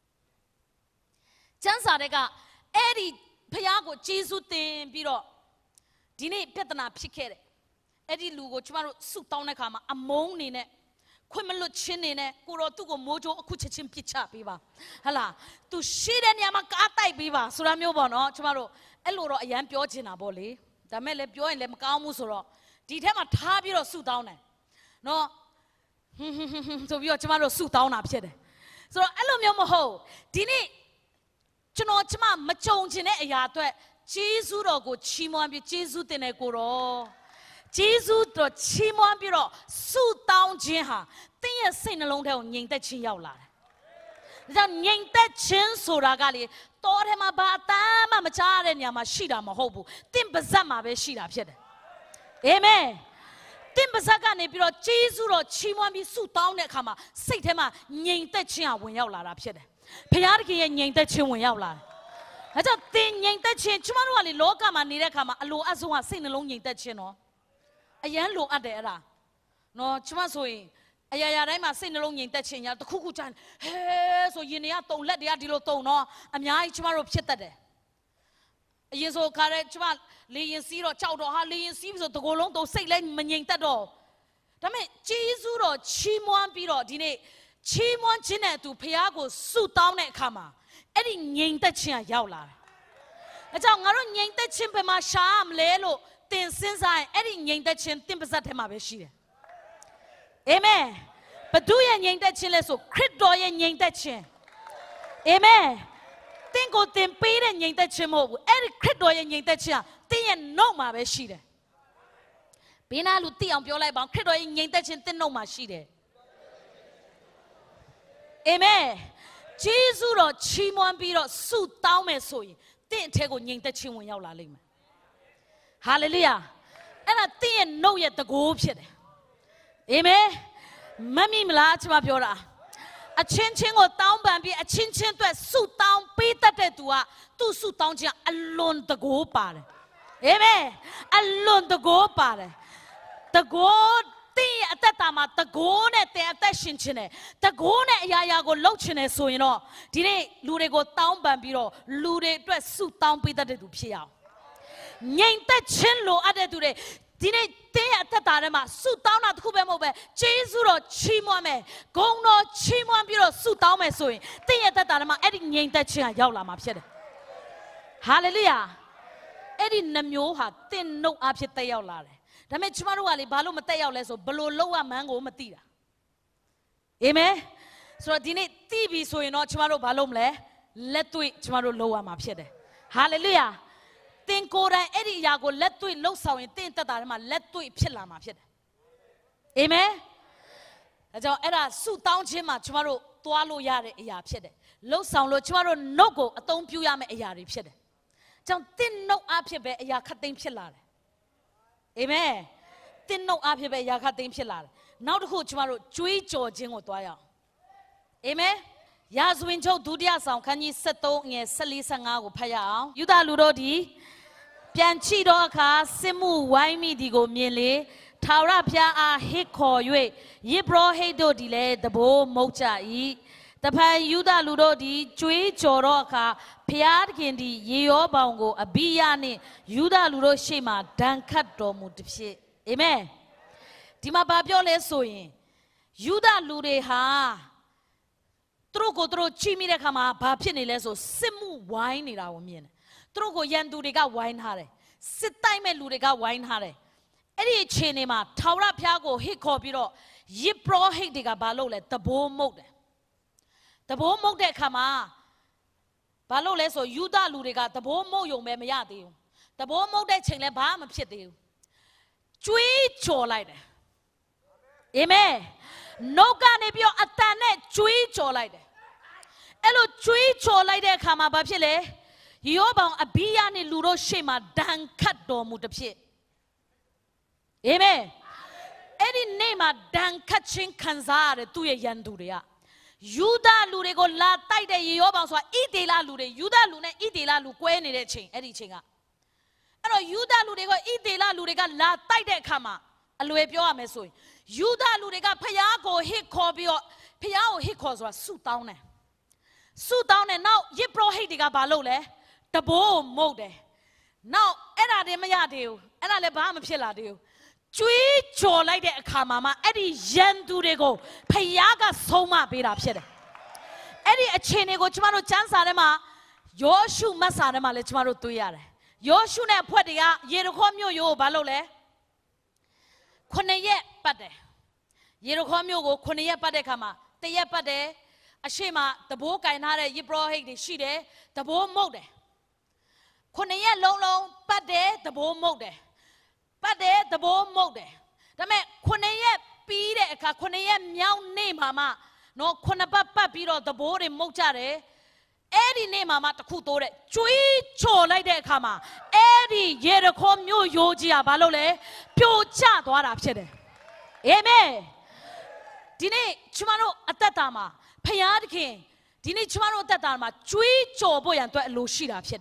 ကျမ်းစာတွေကအဲ့ဒီဘုရားကိုဂျေဇုတင်ပြီးတော့ဒီနေ့ပြဿနာဖြစ်ခဲ့တယ်အဲ့ဒီလူကိုကျမတို့ဆုတောင်းတဲ့ခါမှာအမုန်းနေနဲ့ခွင့်မလွတ်ခြင်းနေနဲ့ကိုတော့သူ့ကိုမိုးကြိုးအခုချက်ချင်းပြစ်ချပေးပါဟလာသူရှိတဲ့နေရာမှာကားတိုက်ပေးပါဆိုတာမျိုးပေါ့နော်ကျမတို့အဲ့လိုတော့အရန်ပြောချင်တာပေါ့လေဒါမဲ့လည်းပြောရင်လည်းမကောင်းဘူးဆိုတော့ဒီထက်မှာထားပြီးတော့ဆုတောင်းတယ်နော်ဟွန်းဟွန်းဟွန်းဆိုပြီးတော့ကျမတို့ဆုတောင်းတာဖြစ်တယ်ဆိုတော့အဲ့လိုမျိုးမဟုတ်ဒီနေ့ကျွန်တော်ကျမမကြုံချင်တဲ့အရာအတွက်ဂျေဇုတော်ကိုချီးမွမ်းပြီးဂျေဇုတင်တဲ့ကိုတော့ဂျေဇုတော်ချီးမွမ်းပြီးတော့ဆုတောင်းခြင်းဟာသင်ရဲ့စိတ်နှလုံးထဲကိုငြိမ်သက်ခြင်းရောက်လာတယ်။ဒါကြောင့်ငြိမ်သက်ခြင်းဆိုတာကလေတောထဲမှာဘာအတမ်းမှမချရတဲ့နေရာမှာရှိတာမဟုတ်ဘူး။သင်ပါဇက်မှာပဲရှိတာဖြစ်တယ်။အာမင်။သင်ပါဇက်ကနေပြီးတော့ဂျေဇုတော်ချီးမွမ်းပြီးဆုတောင်းတဲ့အခါမှာစိတ်ထဲမှာငြိမ်သက်ခြင်းဟာဝင်ရောက်လာတာဖြစ်တယ်။ဘုရားသခင်ရဲ့ငြိမ်သက်ခြင်းဝင်ရောက်လာတယ်။ဒါကြောင့်သင်ငြိမ်သက်ခြင်းကျမတို့ကလေလောကမှာနေတဲ့အခါမှာအလိုအပ်ဆုံးကစိတ်နှလုံးငြိမ်သက်ခြင်းနော်အရန်လိုအပ်တယ်အဲ့ဒါနော်ကျမဆိုရင်အရာရာတိုင်းမှာစိတ်နှလုံးငြိမ်သက်ခြင်းညာတခုခုချမ်းဟဲဆိုရင်တွေကတုံလက်တွေကဒီလိုတုံတော့အများကြီးကျမတို့ဖြစ်တတ်တယ်အရင်ဆိုခါတဲ့ကျမလေရင်စီးတော့ကြောက်တော့ဟာလေရင်စီးဆိုတကိုယ်လုံးတုံစိတ်လည်းမငြိမ်သက်တော့ဒါပေမဲ့ဂျေဇုတော်ချီးမွမ်းပြီးတော့ဒီနေ့ချီးမွမ်းခြင်းနဲ့အတူဘုရားကိုဆုတောင်းတဲ့အခါမှာအဲ့ဒီငြိမ်သက်ခြင်းကရောက်လာတယ်အဲကြောင့်ငါတို့ငြိမ်သက်ခြင်းဘယ်မှာရှာရမလဲလို့သင်စဉ်းစားရင်အဲ့ဒီငြိမ်သက်ခြင်းသင်ပါဇက်ထဲမှာပဲရှိတယ်အာမင်ဘုသူရဲ့ငြိမ်သက်ခြင်းလဲဆိုခရစ်တော်ရဲ့ငြိမ်သက်ခြင်းအာမင်သင်ကိုသင်ပေးတဲ့ငြိမ်သက်ခြင်းမဟုတ်ဘူးအဲ့ဒီခရစ်တော်ရဲ့ငြိမ်သက်ခြင်းကသင်ရဲ့နှုတ်မှာပဲရှိတယ်ဘယ်နာလူသိအောင်ပြောလိုက်ပါခရစ်တော်ရဲ့ငြိမ်သက်ခြင်းသင်နှုတ်မှာရှိတယ်အာမင်ဂျေဇုတော်ချီးမွမ်းပြီးတော့ဆုတောင်းမယ်ဆိုရင်သင်အထက်ကိုငြိမ်သက်ခြင်းဝင်ရောက်လာလိမ့်မယ်ဟာလေလုယာအဲ့ဒါသင်ရဲ့နှုတ်ရဲ့တကိုးဖြစ်တယ်အာမင်မမိမလားကျွန်မပြောတာအချင်းချင်းကိုတောင်းပန်ပြီးအချင်းချင်းအတွက်ဆုတောင်းပေးတတ်တဲ့သူကသူ့ဆုတောင်းခြင်းအလွန်တကိုးပါတယ်အာမင်အလွန်တကိုးပါတယ်တကိုးသင်ရဲ့အသက်တာမှာတကိုးနဲ့သင်အသက်ရှင်ခြင်းနဲ့တကိုးနဲ့အရာရာကိုလှုပ်ခြင်းနဲ့ဆိုရင်တော့ဒီနေ့လူတွေကိုတောင်းပန်ပြီးတော့လူတွေအတွက်ဆုတောင်းပေးတတ်တဲ့သူဖြစ်ရအောင်ငြိမ်သက်ခြင်းလိုအပ်တဲ့သူတွေဒီနေ့တင်းရဲ့အသက်တာထဲမှာဆုတောင်းတာတစ်ခုပဲမဟုတ်ပဲဂျေဇုတော်ချီးမွမ်းမယ်ဂုဏ်တော်ချီးမွမ်းပြီးတော့ဆုတောင်းမယ်ဆိုရင်တင်းရဲ့အသက်တာထဲမှာအဲ့ဒီငြိမ်သက်ခြင်းကရောက်လာမှာဖြစ်တယ်ဟာလေလုယာအဲ့ဒီနှမျိုးဟာတင်းနှုတ်အဖြစ်တက်ရောက်လာတယ်ဒါပေမဲ့ကျမတို့ကလေဘာလို့မတက်ရောက်လဲဆိုဘလို့လောက်ရမှန်းကိုမသိတာအာမင်ဆိုတော့ဒီနေ့သိပြီဆိုရင်တော့ကျမတို့ဘာလုပ်မလဲလက်တွေ့ကျမတို့လုပ်ရမှာဖြစ်တယ်ဟာလေလုယာသင်ကိုယ်တိုင်အဲ့ဒီအရာကိုလက်တွေ့လှုပ်ဆောင်ရင်သင်တက်တာထဲမှာလက်တွေ့ဖြစ်လာမှာဖြစ်တယ်အာမင်အဲကြောင့်အဲ့ဒါဆုတောင်းခြင်းမှာကျမတို့သွားလို့ရတဲ့အရာဖြစ်တယ်လှုပ်ဆောင်လို့ကျမတို့နှုတ်ကိုအသုံးပြုရမယ့်အရာတွေဖြစ်တယ်ကြောင့်သင်နှုတ်အဖြစ်ပဲအရာခတ်သိမ်းဖြစ်လာတယ်အာမင်သင်နှုတ်အဖြစ်ပဲအရာခတ်သိမ်းဖြစ်လာတယ်နောက်တစ်ခုကျမတို့ကြွေးကြော်ခြင်းကိုသွားရအောင်အာမင်ရာဇဝင်ချုပ်ဒုတိယဆောင်ခန်းကြီး73ငယ်14 15ကိုဖတ်ရအောင်ယူဒလူတို့သည်ပြန်ချိတော့အခါစစ်မှုဝိုင်းမိဒီကိုမြင်လေ Taura Pia a hiko yue, ye bro he do delay the bo mocha e. The Pan Yuda Ludo di Chui Choroka, Piad Kindi, Yeo Bongo, a Biani, Yuda Ludo Shema, Dankat Domutipsi. Amen. Tima Babiole sewing. Yuda Lude ha. Trogo tro chimire kama, Papini leso, Simu wine in our mean. Trogo Yanduriga wine hare. Sit time and Ludiga wine hare. Eddie Chenema, Taura Piago, Hiko Biro, Yipro Hidiga Balole, the Bo Mode. The Bo Mode Kama Balole so Yuda Ludiga, the Bo Moyo Memayadi. The Bo Mode Chingle Bam Piti. Chui Cho like that. Amen. No Ganibio Atane, Chui Cho like that. Elo Chui Cho like that, Kama Babile. Yoba a Biani Luro Shema, Dan Kat Domutapsi. Amen. Any name a Dan Katching Kanzare to a Yanduria. Yuda Lurego la Tide Yoba so Idela Lure, Yuda Lune, Idela Luqueni Reching, Eddie Chinga. And Yuda Lurego, Idela Lurega la Tide Kama, Aluepio Mesui. Yuda Lurega Payago, he cobio, Payao Hikos was suit down. Suit down and now Yipro Hidiga Balole, the Bo Mode. Now, Ena de Mayadu, and Alabama Piladu. Chui Cho like that Kamama, Eddie Yandurego, Payaga Soma beat up shed. Eddie a Chenego Chimano Chansanema, Yoshu Masanema Lechmaro Tuyare. Yoshu ne Podia, Yerocomio yo balole. Koneye Pade. Yerocomio go Koneye Pade Kama, Teye Pade, Ashema, the book I nare Yibro Hig the Shide, the Bo Mode. Koneye Lolo, Pade, the Bo Mode. Pade, the Bo Mode. The man Koneye Pide, Koneye Meow name Mama, no Konabapa Piro, the board in Mochare. Eddie name Mama Kutore, Chui Cho like that Kama, Eddie Yerocom Yoji Balole, Pio Chat or Apsede. Amen. Dine Chumano Atatama, Payadkin, Dine Chumano Tatama, Chui Cho Boy and Lushida Psede.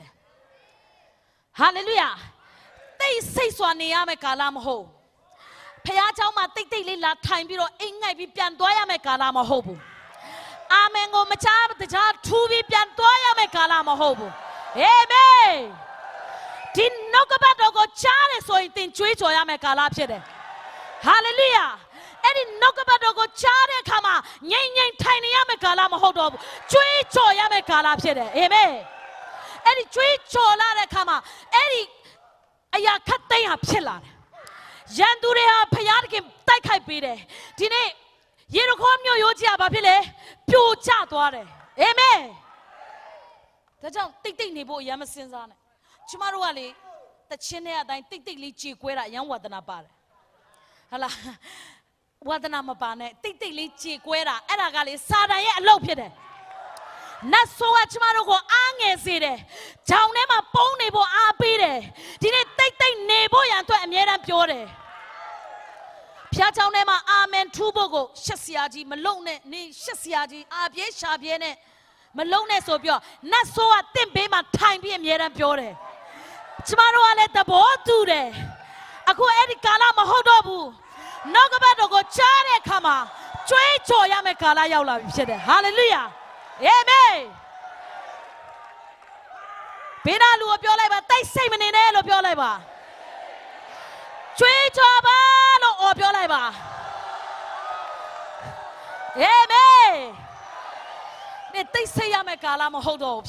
Hallelujah. They say so Niame Kalam Ho. Payatama take the la time biro inga be Piandoya me Kalama Hobo. Amen go Machab the jar two be Piandoya me Kalama Hobo. Amen. Din Nokabato go Chale so it in Twitch or Yame Kalapsede. Hallelujah. Eddie Nokabato go Chale Kama, Yang Tiny Yame Kalama Hobo. Twitch or Yame Kalapsede. Amen. Eddie Twitch or Lada Kama. Eddie Aya Katay Hapsilla. Yandurea Payarkim Takai Pide. Dine Yerocomio Yoja Babile, Pio Chatware. Amen. The John Tick Nibo Yamasins on it. Chimaruali, the Chinea, thy Tick Lichi Quera, young Watanapare. Hala Watanamapane, Tick Lichi Quera, Aragali, Sada Lopide. Naso Chimarugo Angeside, Townema Ponebo Abide, didn't take Nebo and to Amira Piore. Piatonema Amen Tubogo, Shasiaji, Malone, Ni Shasiaji, Abie Shabiene, Malone Sobio, Naso at Timbema time be Amira Piore. Chimaru let the boy do there. Aku Ericala Mahodobu, Nogabato go Chare Kama, Tray Choyame Kala Yaula, hallelujah. Amen. Pinalu of your labor, they say in the of your labor. Treat of your labor. Amen. They say I'm a calama hold up.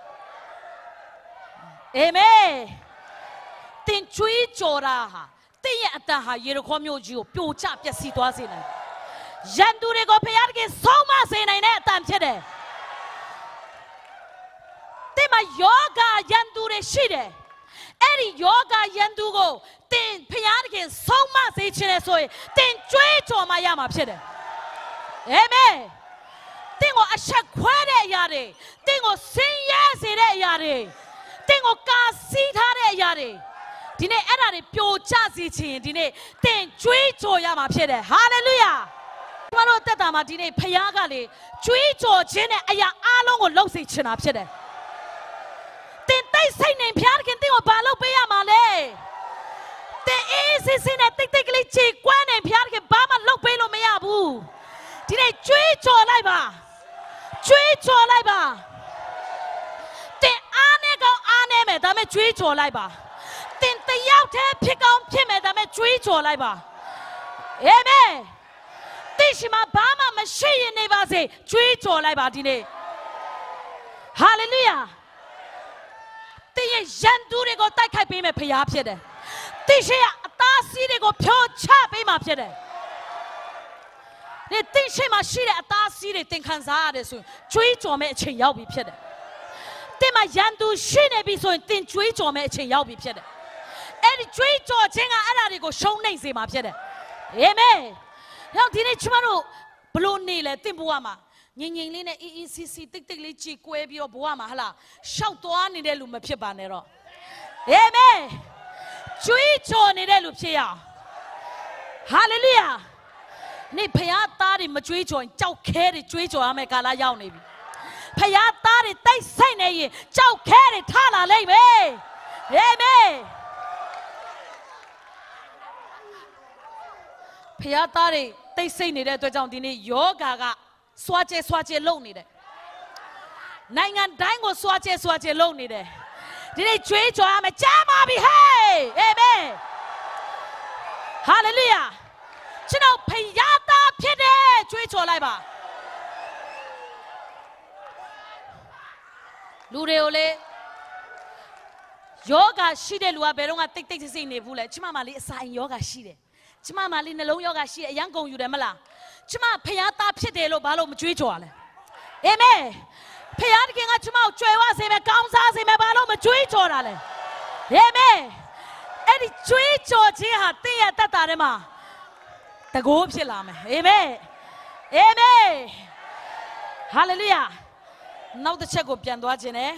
Amen. Then treat Joraha. They at the high Yerocomio, Pio Chap, yes, it was in it. Jandurego Piarki, so much in a time today. Tema yoga yandure shide. Eri yoga yandugo. Then Piarkin so much each and so. Then Joy to my yama shide. Amen. Tingo a shakware yare. Tingo sing yes in yare. Tingo ka sit yare. Dine era pio chazi chin. Dine then Joy to yama shide. Hallelujah. Mano tatama dine Payagale. Joy to Jene aya along low say chin up shide. They say name Piarkin thing of Balo Payamale. The easy sin at technically chỉ quan này phía cái ba mà lúc bây lo mấy à bu thì này truy cho lại bà truy cho lại bà tiền anh ấy câu anh ấy mẹ ta mới truy cho lại bà tiền tiền yêu thế phía câu phía mẹ ta mới truy cho lại bà amen tí xí mà ba mà mà xây dựng này bà gì truy cho lại bà thì này hallelujah tí này dân du này có tay khai bên mẹ phải áp thế tí xí ta xí này có phiếu cha bên mà thế你定什么事的？大事的定看啥的说，追着没钱要比撇的。定嘛人都事的比说定追着没钱要比撇的。哎，你追着钱啊，阿拉那个手内是嘛撇的，哎没？然后今天起码都不论你了，定不完嘛。年年里呢，一一丝丝滴滴里几贵比我不完嘛，好啦，少多你的路没撇半的了，哎没？追着你的路撇呀，哈利路亚。你พยาตาดิมาช่วยจอยเจ้าแค่ดิช่วยจอยอเมริกาลายาวนี่พยาตาดิได้ใส่ในยี่เจ้าแค่ดิท่าละเลยเว้ยเฮ้เว้ยพยาตาดิได้ใส่ในเรื่องตัวเจ้าที่นี่โยกะกะสวาเจสวาเจลงนี่เด้ในงานได้ก็สวาเจสวาเจลงนี่เด้ที่นี่ช่วยจอยอเมจ้ามาบิเฮ้เฮ้เว้ยฮาเลลูยาฉันเอาพยาตาเพียดช่วยช่วยอะไรบ้างลูเรโอเล่โยกะชีเดลัวเบรองอะติ๊กติ๊กสิ่งนี้พูดเลยชิมามาลีสายโยกะชีเดชิมามาลีนลงโยกะชียังคงอยู่เดมั้ยล่ะชิมาพยาตาเพียดโลบาโลมาช่วยช่วยเลยเอเม่พยาตาเก่งอะชิมาช่วยว่าเสม่ก้าวซาเสม่บาโลมาช่วยช่วยเลยเอเม่ไอ้ที่ช่วยช่วยที่หาตีอะตัดตาเดมาตะโกนเสียละมั้ยเอเมนเอเมนฮาเลลูยาနောက်တစ်ချက်ကိုပြန်သွားခြင်းနဲ့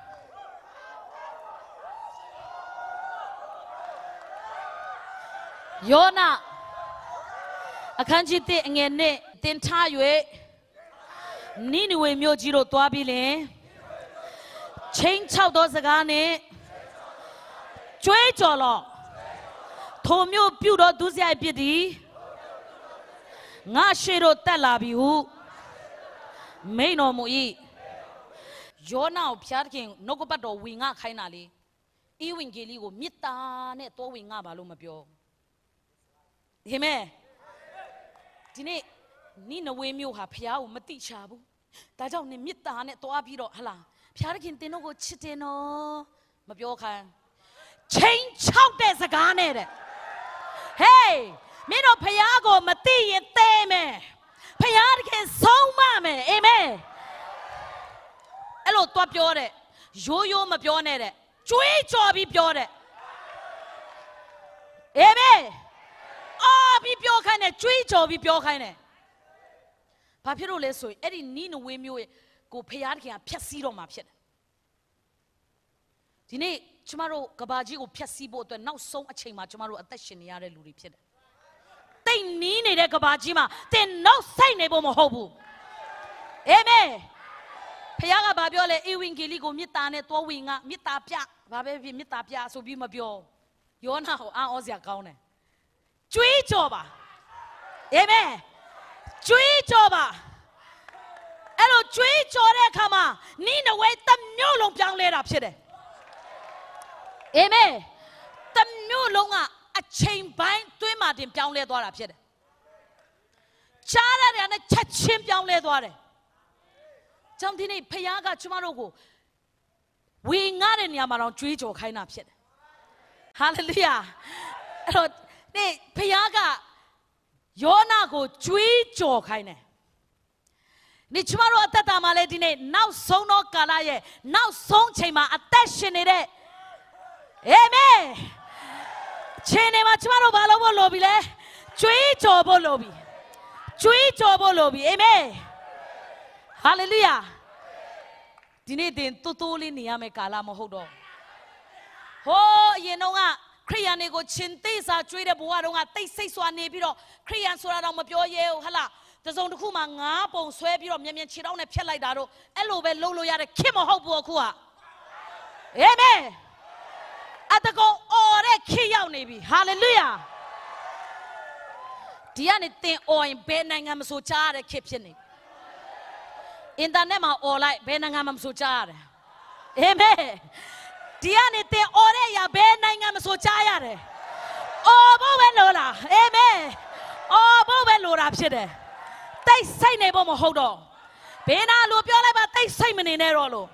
ယောနာအခန်းကြီးတစ်အငယ်နဲ့တင်ထား၍နိနဝေမြို့ကြီးတို့သွားပြီးလင်ချင်းချောက်သောစကားနဲ့ကြွေးကြော်လော့ထိုမြို့ပြုတော်ဒုစရိုက်ဖြစ်သည်ငါရှေ့တို့တက်လာပြီဟုမိန်တော်မူ၏ယောနာကိုဖျားခင်နှုတ်ကပတ်တော်ဝင်ငါခိုင်းတာလေဤဝင်ကြီးလေးကိုမေတ္တာနဲ့တောဝင်ငါပါလို့မပြောအာမင်ဒီနေ့နိနဝေမြို့ဟာဖျားကိုမတိချဘူးဒါကြောင့်နေမေတ္တာနဲ့တောပြီးတော့ဟလာဖျားခင်တင်တို့ကိုချစ်တယ်နော်မပြောခိုင်းချင်းချောက်တဲ့စကားနဲ့တဲ့ဟေးမင်းတို့ဖယားကိုမသိရင်သေမယ်ဖယားတခင်ဆုံးမမယ်အာမင်အဲ့လိုတွားပြောတဲ့ရိုးရိုးမပြောနဲ့တဲ့ကြွေးကြော်ပြီးပြောတဲ့အာမင်အော်ပြီးပြောခိုင်းတယ်ကြွေးကြော်ပြီးပြောခိုင်းတယ်ဘာဖြစ်လို့လဲဆိုရင်အဲ့ဒီနိနဝေမျိုးကိုဖယားတခင်ကဖျက်ဆီးတော့မှာဖြစ်တယ်ဒီနေ့ကျမတို့ကဘာကြီးကိုဖျက်ဆီးဖို့အတွက်နောက်ဆုံးအချိန်မှာကျမတို့အသက်ရှင်နေရတဲ့လူတွေဖြစ်တယ်တိတ်နီးနေတဲ့ကဘာကြီးမှာတင်နောက်ဆိုင်နေဖို့မဟုတ်ဘူးအာမင်ဖခင်ကဘာပြောလဲဧဝံဂေလိကိုမေတ္တာနဲ့တွားဝင်ငါမေတ္တာပြဘာပဲဖြစ်မေတ္တာပြဆိုပြီးမပြောယောနာကိုအာဩစရာကောင်းတယ်ကြွေးကြော်ပါအာမင်ကြွေးကြော်ပါအဲ့လိုကြွေးကြော်တဲ့အခါမှာနိနဝေတစ်မျိုးလုံးပြောင်းလဲတာဖြစ်တယ်အာမင်တစ်မျိုးလုံးကအချိန်ပိုင်းတွင်းမှာတင်ပြောင်းလဲသွားတာဖြစ်တယ်ချားရတယ်နဲ့ချက်ချင်းပြောင်းလဲသွားတယ်ကြောင့်ဒီနေ့ဖခင်ကကျမတို့ကိုဝေငှတဲ့နေရာမှာတော့ကြွေးကြော်ခိုင်းတာဖြစ်တယ်ဟာလေလုယာအဲ့တော့ဒီဖခင်ကယောနာကိုကြွေးကြော်ခိုင်းတယ်ဒီကျမတို့အသက်တာမှာလည်းဒီနေ့နောက်ဆုံးသောကာလရဲ့နောက်ဆုံးချိန်မှာအသက်ရှင်နေတဲ့အာမင်ချိန်နေမှာကျမတို့ဘာလို့ဖို့လိုပြီလဲကြွေးကြော်ဖို့လိုပြီကြွေးကြော်ဖို့လိုပြီအာမင်ဟာလေလုယာဒီနေ့တင်တူတူလေးနေရမယ်ကာလမဟုတ်တော့ဟိုးအရင်တော့ကခရိယန်တွေကိုချင်းသိစာကြွေးတဲ့ဘဝတုန်းကတိတ်ဆိတ်စွာနေပြီးတော့ခရိယန်ဆိုတာတော့မပြောရဲဘူးဟလားတစုံတစ်ခုမှငါးပုံဆွဲပြီးတော့မြန်မြန်ခြေထောက်နဲ့ဖြတ်လိုက်တာတော့အဲ့လိုပဲလုပ်လို့ရတဲ့ခင်မဟုတ်ဘူးအခုကအာမင်အတကုံအော်တဲ့ခင်ရောက်နေပြီဟာလေလုယာဒီကနေတင်အော်ရင်ဘယ်နိုင်ငံမဆိုကြားရတဲ့ခေတ်ဖြစ်နေအင်တာနက်မှာအော်လိုက်ဘယ်နိုင်ငံမှမဆိုကြားရတယ်အာမင်ဒီကနေတင်အော်တဲ့အရာဘယ်နိုင်ငံမဆိုကြားရတယ်အော်ဖို့ပဲလို့လားအာမင်အော်ဖို့ပဲလို့တာဖြစ်တယ်တိတ်ဆိတ်နေဖို့မဟုတ်တော့ဘယ်နာလို့ပြောလိုက်ပါတိတ်ဆိတ်မနေနဲ့တော့လို့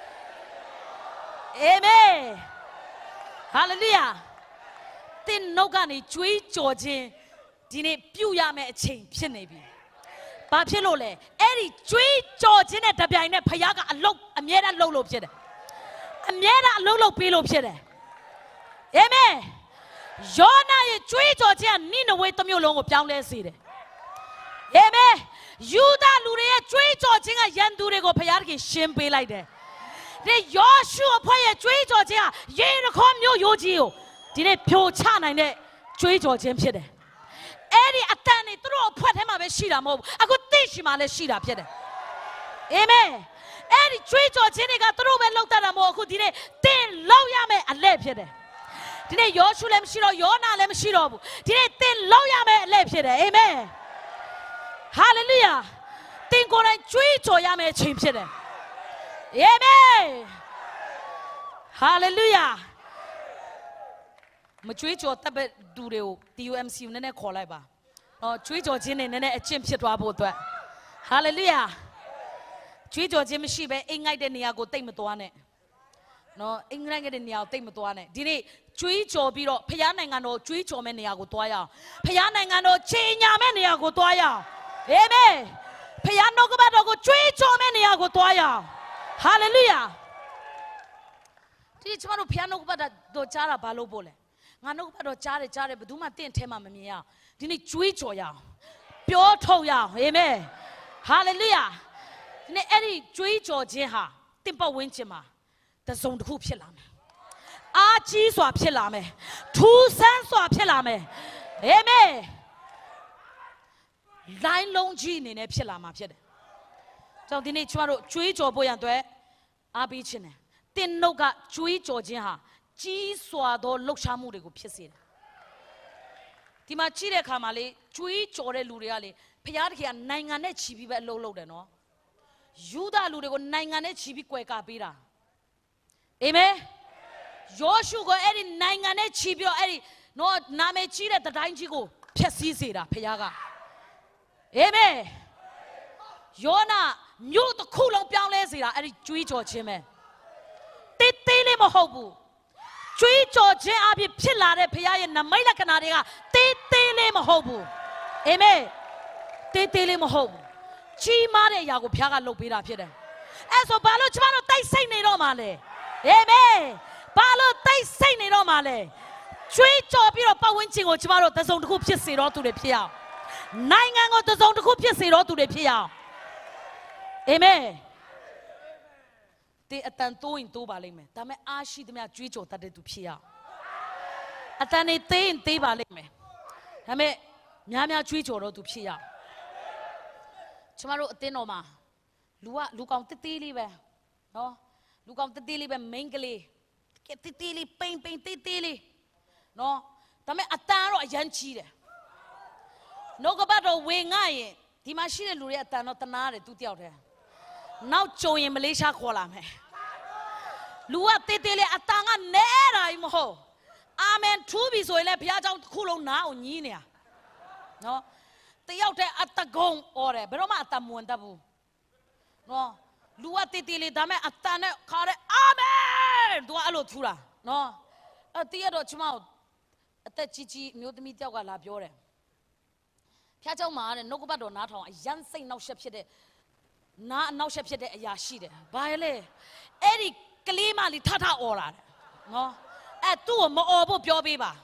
အာမင်ဟာလေလုယာတင်နှုတ်ကနေကြွေးကြော်ခြင်းဒီနေ့ပြုရမယ့်အချိန်ဖြစ်နေပြီဘာဖြစ်လို့လဲအဲ့ဒီကြွေးကြော်ခြင်းနဲ့တပြိုင်နက်ဖခင်ကအလုတ်အမြဲတမ်းလှုပ်လို့ဖြစ်တယ်အမြဲတမ်းအလုတ်လှုပ်ပေးလို့ဖြစ်တယ်အာမင်ယောနာရဲ့ကြွေးကြော်ခြင်းကနိနဝေတစ်မြို့လုံးကိုပြောင်းလဲစေတယ်အာမင်ယူဒလူတွေရဲ့ကြွေးကြော်ခြင်းကယန်သူတွေကိုဖခင်ရှင်းပေးလိုက်တယ်ဒီယောရှုအဖွဲ့ရဲ့ကြွေးကြော်ခြင်းကယေရခေါမြို့ရိုးကြီးကိုဒီနေ့ဖြိုချနိုင်တဲ့ကြွေးကြော်ခြင်းဖြစ်တယ်အဲ့ဒီအတန်တွေသူတို့အဖွဲ့ထဲမှာပဲရှိတာမဟုတ်ဘူးအခုသိရှိမှလည်းရှိတာဖြစ်တယ်အာမင်အဲ့ဒီကြွေးကြော်ခြင်းတွေကသူတို့ပဲလောက်တတ်တာမဟုတ်အခုဒီနေ့တင်လောက်ရမယ်အလဲဖြစ်တယ်ဒီနေ့ယောရှုလည်းမရှိတော့ယောနာလည်းမရှိတော့ဘူးဒီနေ့တင်လောက်ရမယ်အလဲဖြစ်တယ်အာမင်ဟာလေလုယာတင်ကိုယ်တိုင်ကြွေးကြော်ရမယ်အချိန်ဖြစ်တယ်အာမင်ဟာလေလုယာမကြွေးကြော်တပ်တဲ့သူတွေကို တီ ယူ အမ် စီ ကိုနည်းနည်းခေါ်လိုက်ပါနော်ကြွေးကြော်ခြင်းနဲ့နည်းနည်းအကျင့်ဖြစ်သွားဖို့အတွက်ဟာလေလုယာကြွေးကြော်ခြင်းမရှိဘဲအိမ်ငိုက်တဲ့နေရာကိုတိတ်မသွားနဲ့နော်အိမ်ငိုက်တဲ့နေရာကိုတိတ်မသွားနဲ့ဒီနေ့ကြွေးကြော်ပြီးတော့ဖခင်နိုင်ငံတော်ကြွေးကြော်မဲ့နေရာကိုသွားရအောင်ဖခင်နိုင်ငံတော်ချေညာမဲ့နေရာကိုသွားရအောင်အာမင်ဖခင်နှုတ်ကပတ်တော်ကိုကြွေးကြော်မဲ့နေရာကိုသွားရအောင်ဟာလေလုယာဒီကျမတို့ဖခင်နှုတ်ကပတ်တော်ကြားတာဘာလို့ပို့လဲငါနှုတ်ပတ်တော်ကြားတယ်ကြားတယ်ဘယ်သူမှတင့်ထဲမှာမမြင်ရအောင်ဒီနေ့ကြွေးကြော်ရအောင်ပြောထုတ်ရအောင်အာမင်ဟာလေလုယာဒီနေ့အဲ့ဒီကြွေးကြော်ခြင်းဟာတင့်ပတ်ဝန်းကျင်မှာတစုံတစ်ခုဖြစ်လာမယ်အားကြီးစွာဖြစ်လာမယ်ထူးဆန်းစွာဖြစ်လာမယ်အာမင်လိုင်းလုံးကြီးအနေနဲ့ဖြစ်လာမှာဖြစ်တယ်ကြောင့်ဒီနေ့ကျမတို့ကြွေးကြော်ဖို့ရန်အတွက်အားပေးခြင်းတယ်တင်နှုတ်ကကြွေးကြော်ခြင်းဟာကြီးစွာသောလှုပ်ရှားမှုတွေကိုဖြစ်စေတယ်ဒီမှာကြည့်တဲ့အခါမှာလေကြွေးကြော်တဲ့လူတွေကလေဖခင်တခင်ကနိုင်ငံနဲ့ချီပြီးပဲအလုပ်လုပ်တယ်နော်ယူဒလူတွေကိုနိုင်ငံနဲ့ချီပြီးကွယ်ကာပေးတာအာမင်ယောရှုကအဲ့ဒီနိုင်ငံနဲ့ချီပြီးတော့အဲ့ဒီနော်နာမည်ကြီးတဲ့တိုင်းကြီးကိုဖျက်ဆီးစေတာဖခင်ကအာမင်ယောနာမြို့တစ်ခုလုံးပြောင်းလဲစေတာအဲ့ဒီကြွေးကြော်ခြင်းပဲတေးသေးလေးမဟုတ်ဘူးကြွေးကြော်ခြင်းအပြင်ဖြစ်လာတဲ့ဖခင်ရဲ့နမိတ်လက္ခဏာတွေကတေးသေးလေးမဟုတ်ဘူးအာမင်တေးသေးလေးမဟုတ်ဘူးကြီးမားတဲ့အရာကိုဖခင်ကလုပ်ပေးတာဖြစ်တယ်အဲ့ဆိုဘာလို့ကျမတို့တိတ်ဆိတ်နေတော့မှလဲအာမင်ဘာလို့တိတ်ဆိတ်နေတော့မှလဲကြွေးကြော်ပြီးတော့ပတ်ဝန်းကျင်ကိုကျမတို့တစုံတစ်ခုဖြစ်စေတော့သူတွေဖြစ်အောင်နိုင်ငံကိုတစုံတစ်ခုဖြစ်စေတော့သူတွေဖြစ်အောင်အာမင်တေအတန်တိုးရင်တိုးပါလိမ့်မယ်ဒါပေမဲ့အားရှိသမျှကြွေးကြော်တတ်တဲ့သူဖြစ်ရအောင်အတန်နေသေးရင်သေးပါလိမ့်မယ်ဒါပေမဲ့များများကြွေးကြော်တော့သူဖြစ်ရအောင်ကျမတို့အတင်းတော်မှာလူကလူကောင်တေးသေးလေးပဲနော်လူကောင်တေးသေးလေးပဲမိန်းကလေးကဲတေးသေးလေးပိန်ပိန်တေးသေးလေးနော်ဒါပေမဲ့အတန်တော့အရန်ကြီးတယ်နှုတ်ကပတ်တော်ဝင်ငှရင်ဒီမှာရှိတဲ့လူတွေအတန်တော့တနာတယ်သူတယောက်တည်းနောက်ကြုံရင်မလေးရှားခေါ်လာမယ်လူကတေးသေးလေးအတန်ကနဲတာကြီးမဟုတ်အာမင်ထူးပြီဆိုရင်လည်းဘုရားကြောင့်တစ်ခုလုံးနားအောင်ညီးနေတာနော်တယောက်တည်းအတကုံအော်တယ်ဘယ်တော့မှအတမဝင်တတ်ဘူးနော်လူကတေးသေးလေးဒါမဲ့အတန်နဲ့ခါတဲ့အာမင်သူကအဲ့လိုထူတာနော်အတည့်ရတော့ကျမတို့အသက်ကြီးကြီးမျိုးသမီးတယောက်ကလာပြောတယ်ဖျားเจ้าမှာတဲ့နှုတ်ကပတ်တော်နားထောင်အရန်စိတ်နောက်ဆက်ဖြစ်တဲ့နားအနောက်ဆက်ဖြစ်တဲ့အရာရှိတယ်ဘာလဲအဲ့ဒီကလေးမလေးထထអော်တာတဲ့နော်အဲ့သူ့ကိုမអော်ဖို့ပြောပေးပါ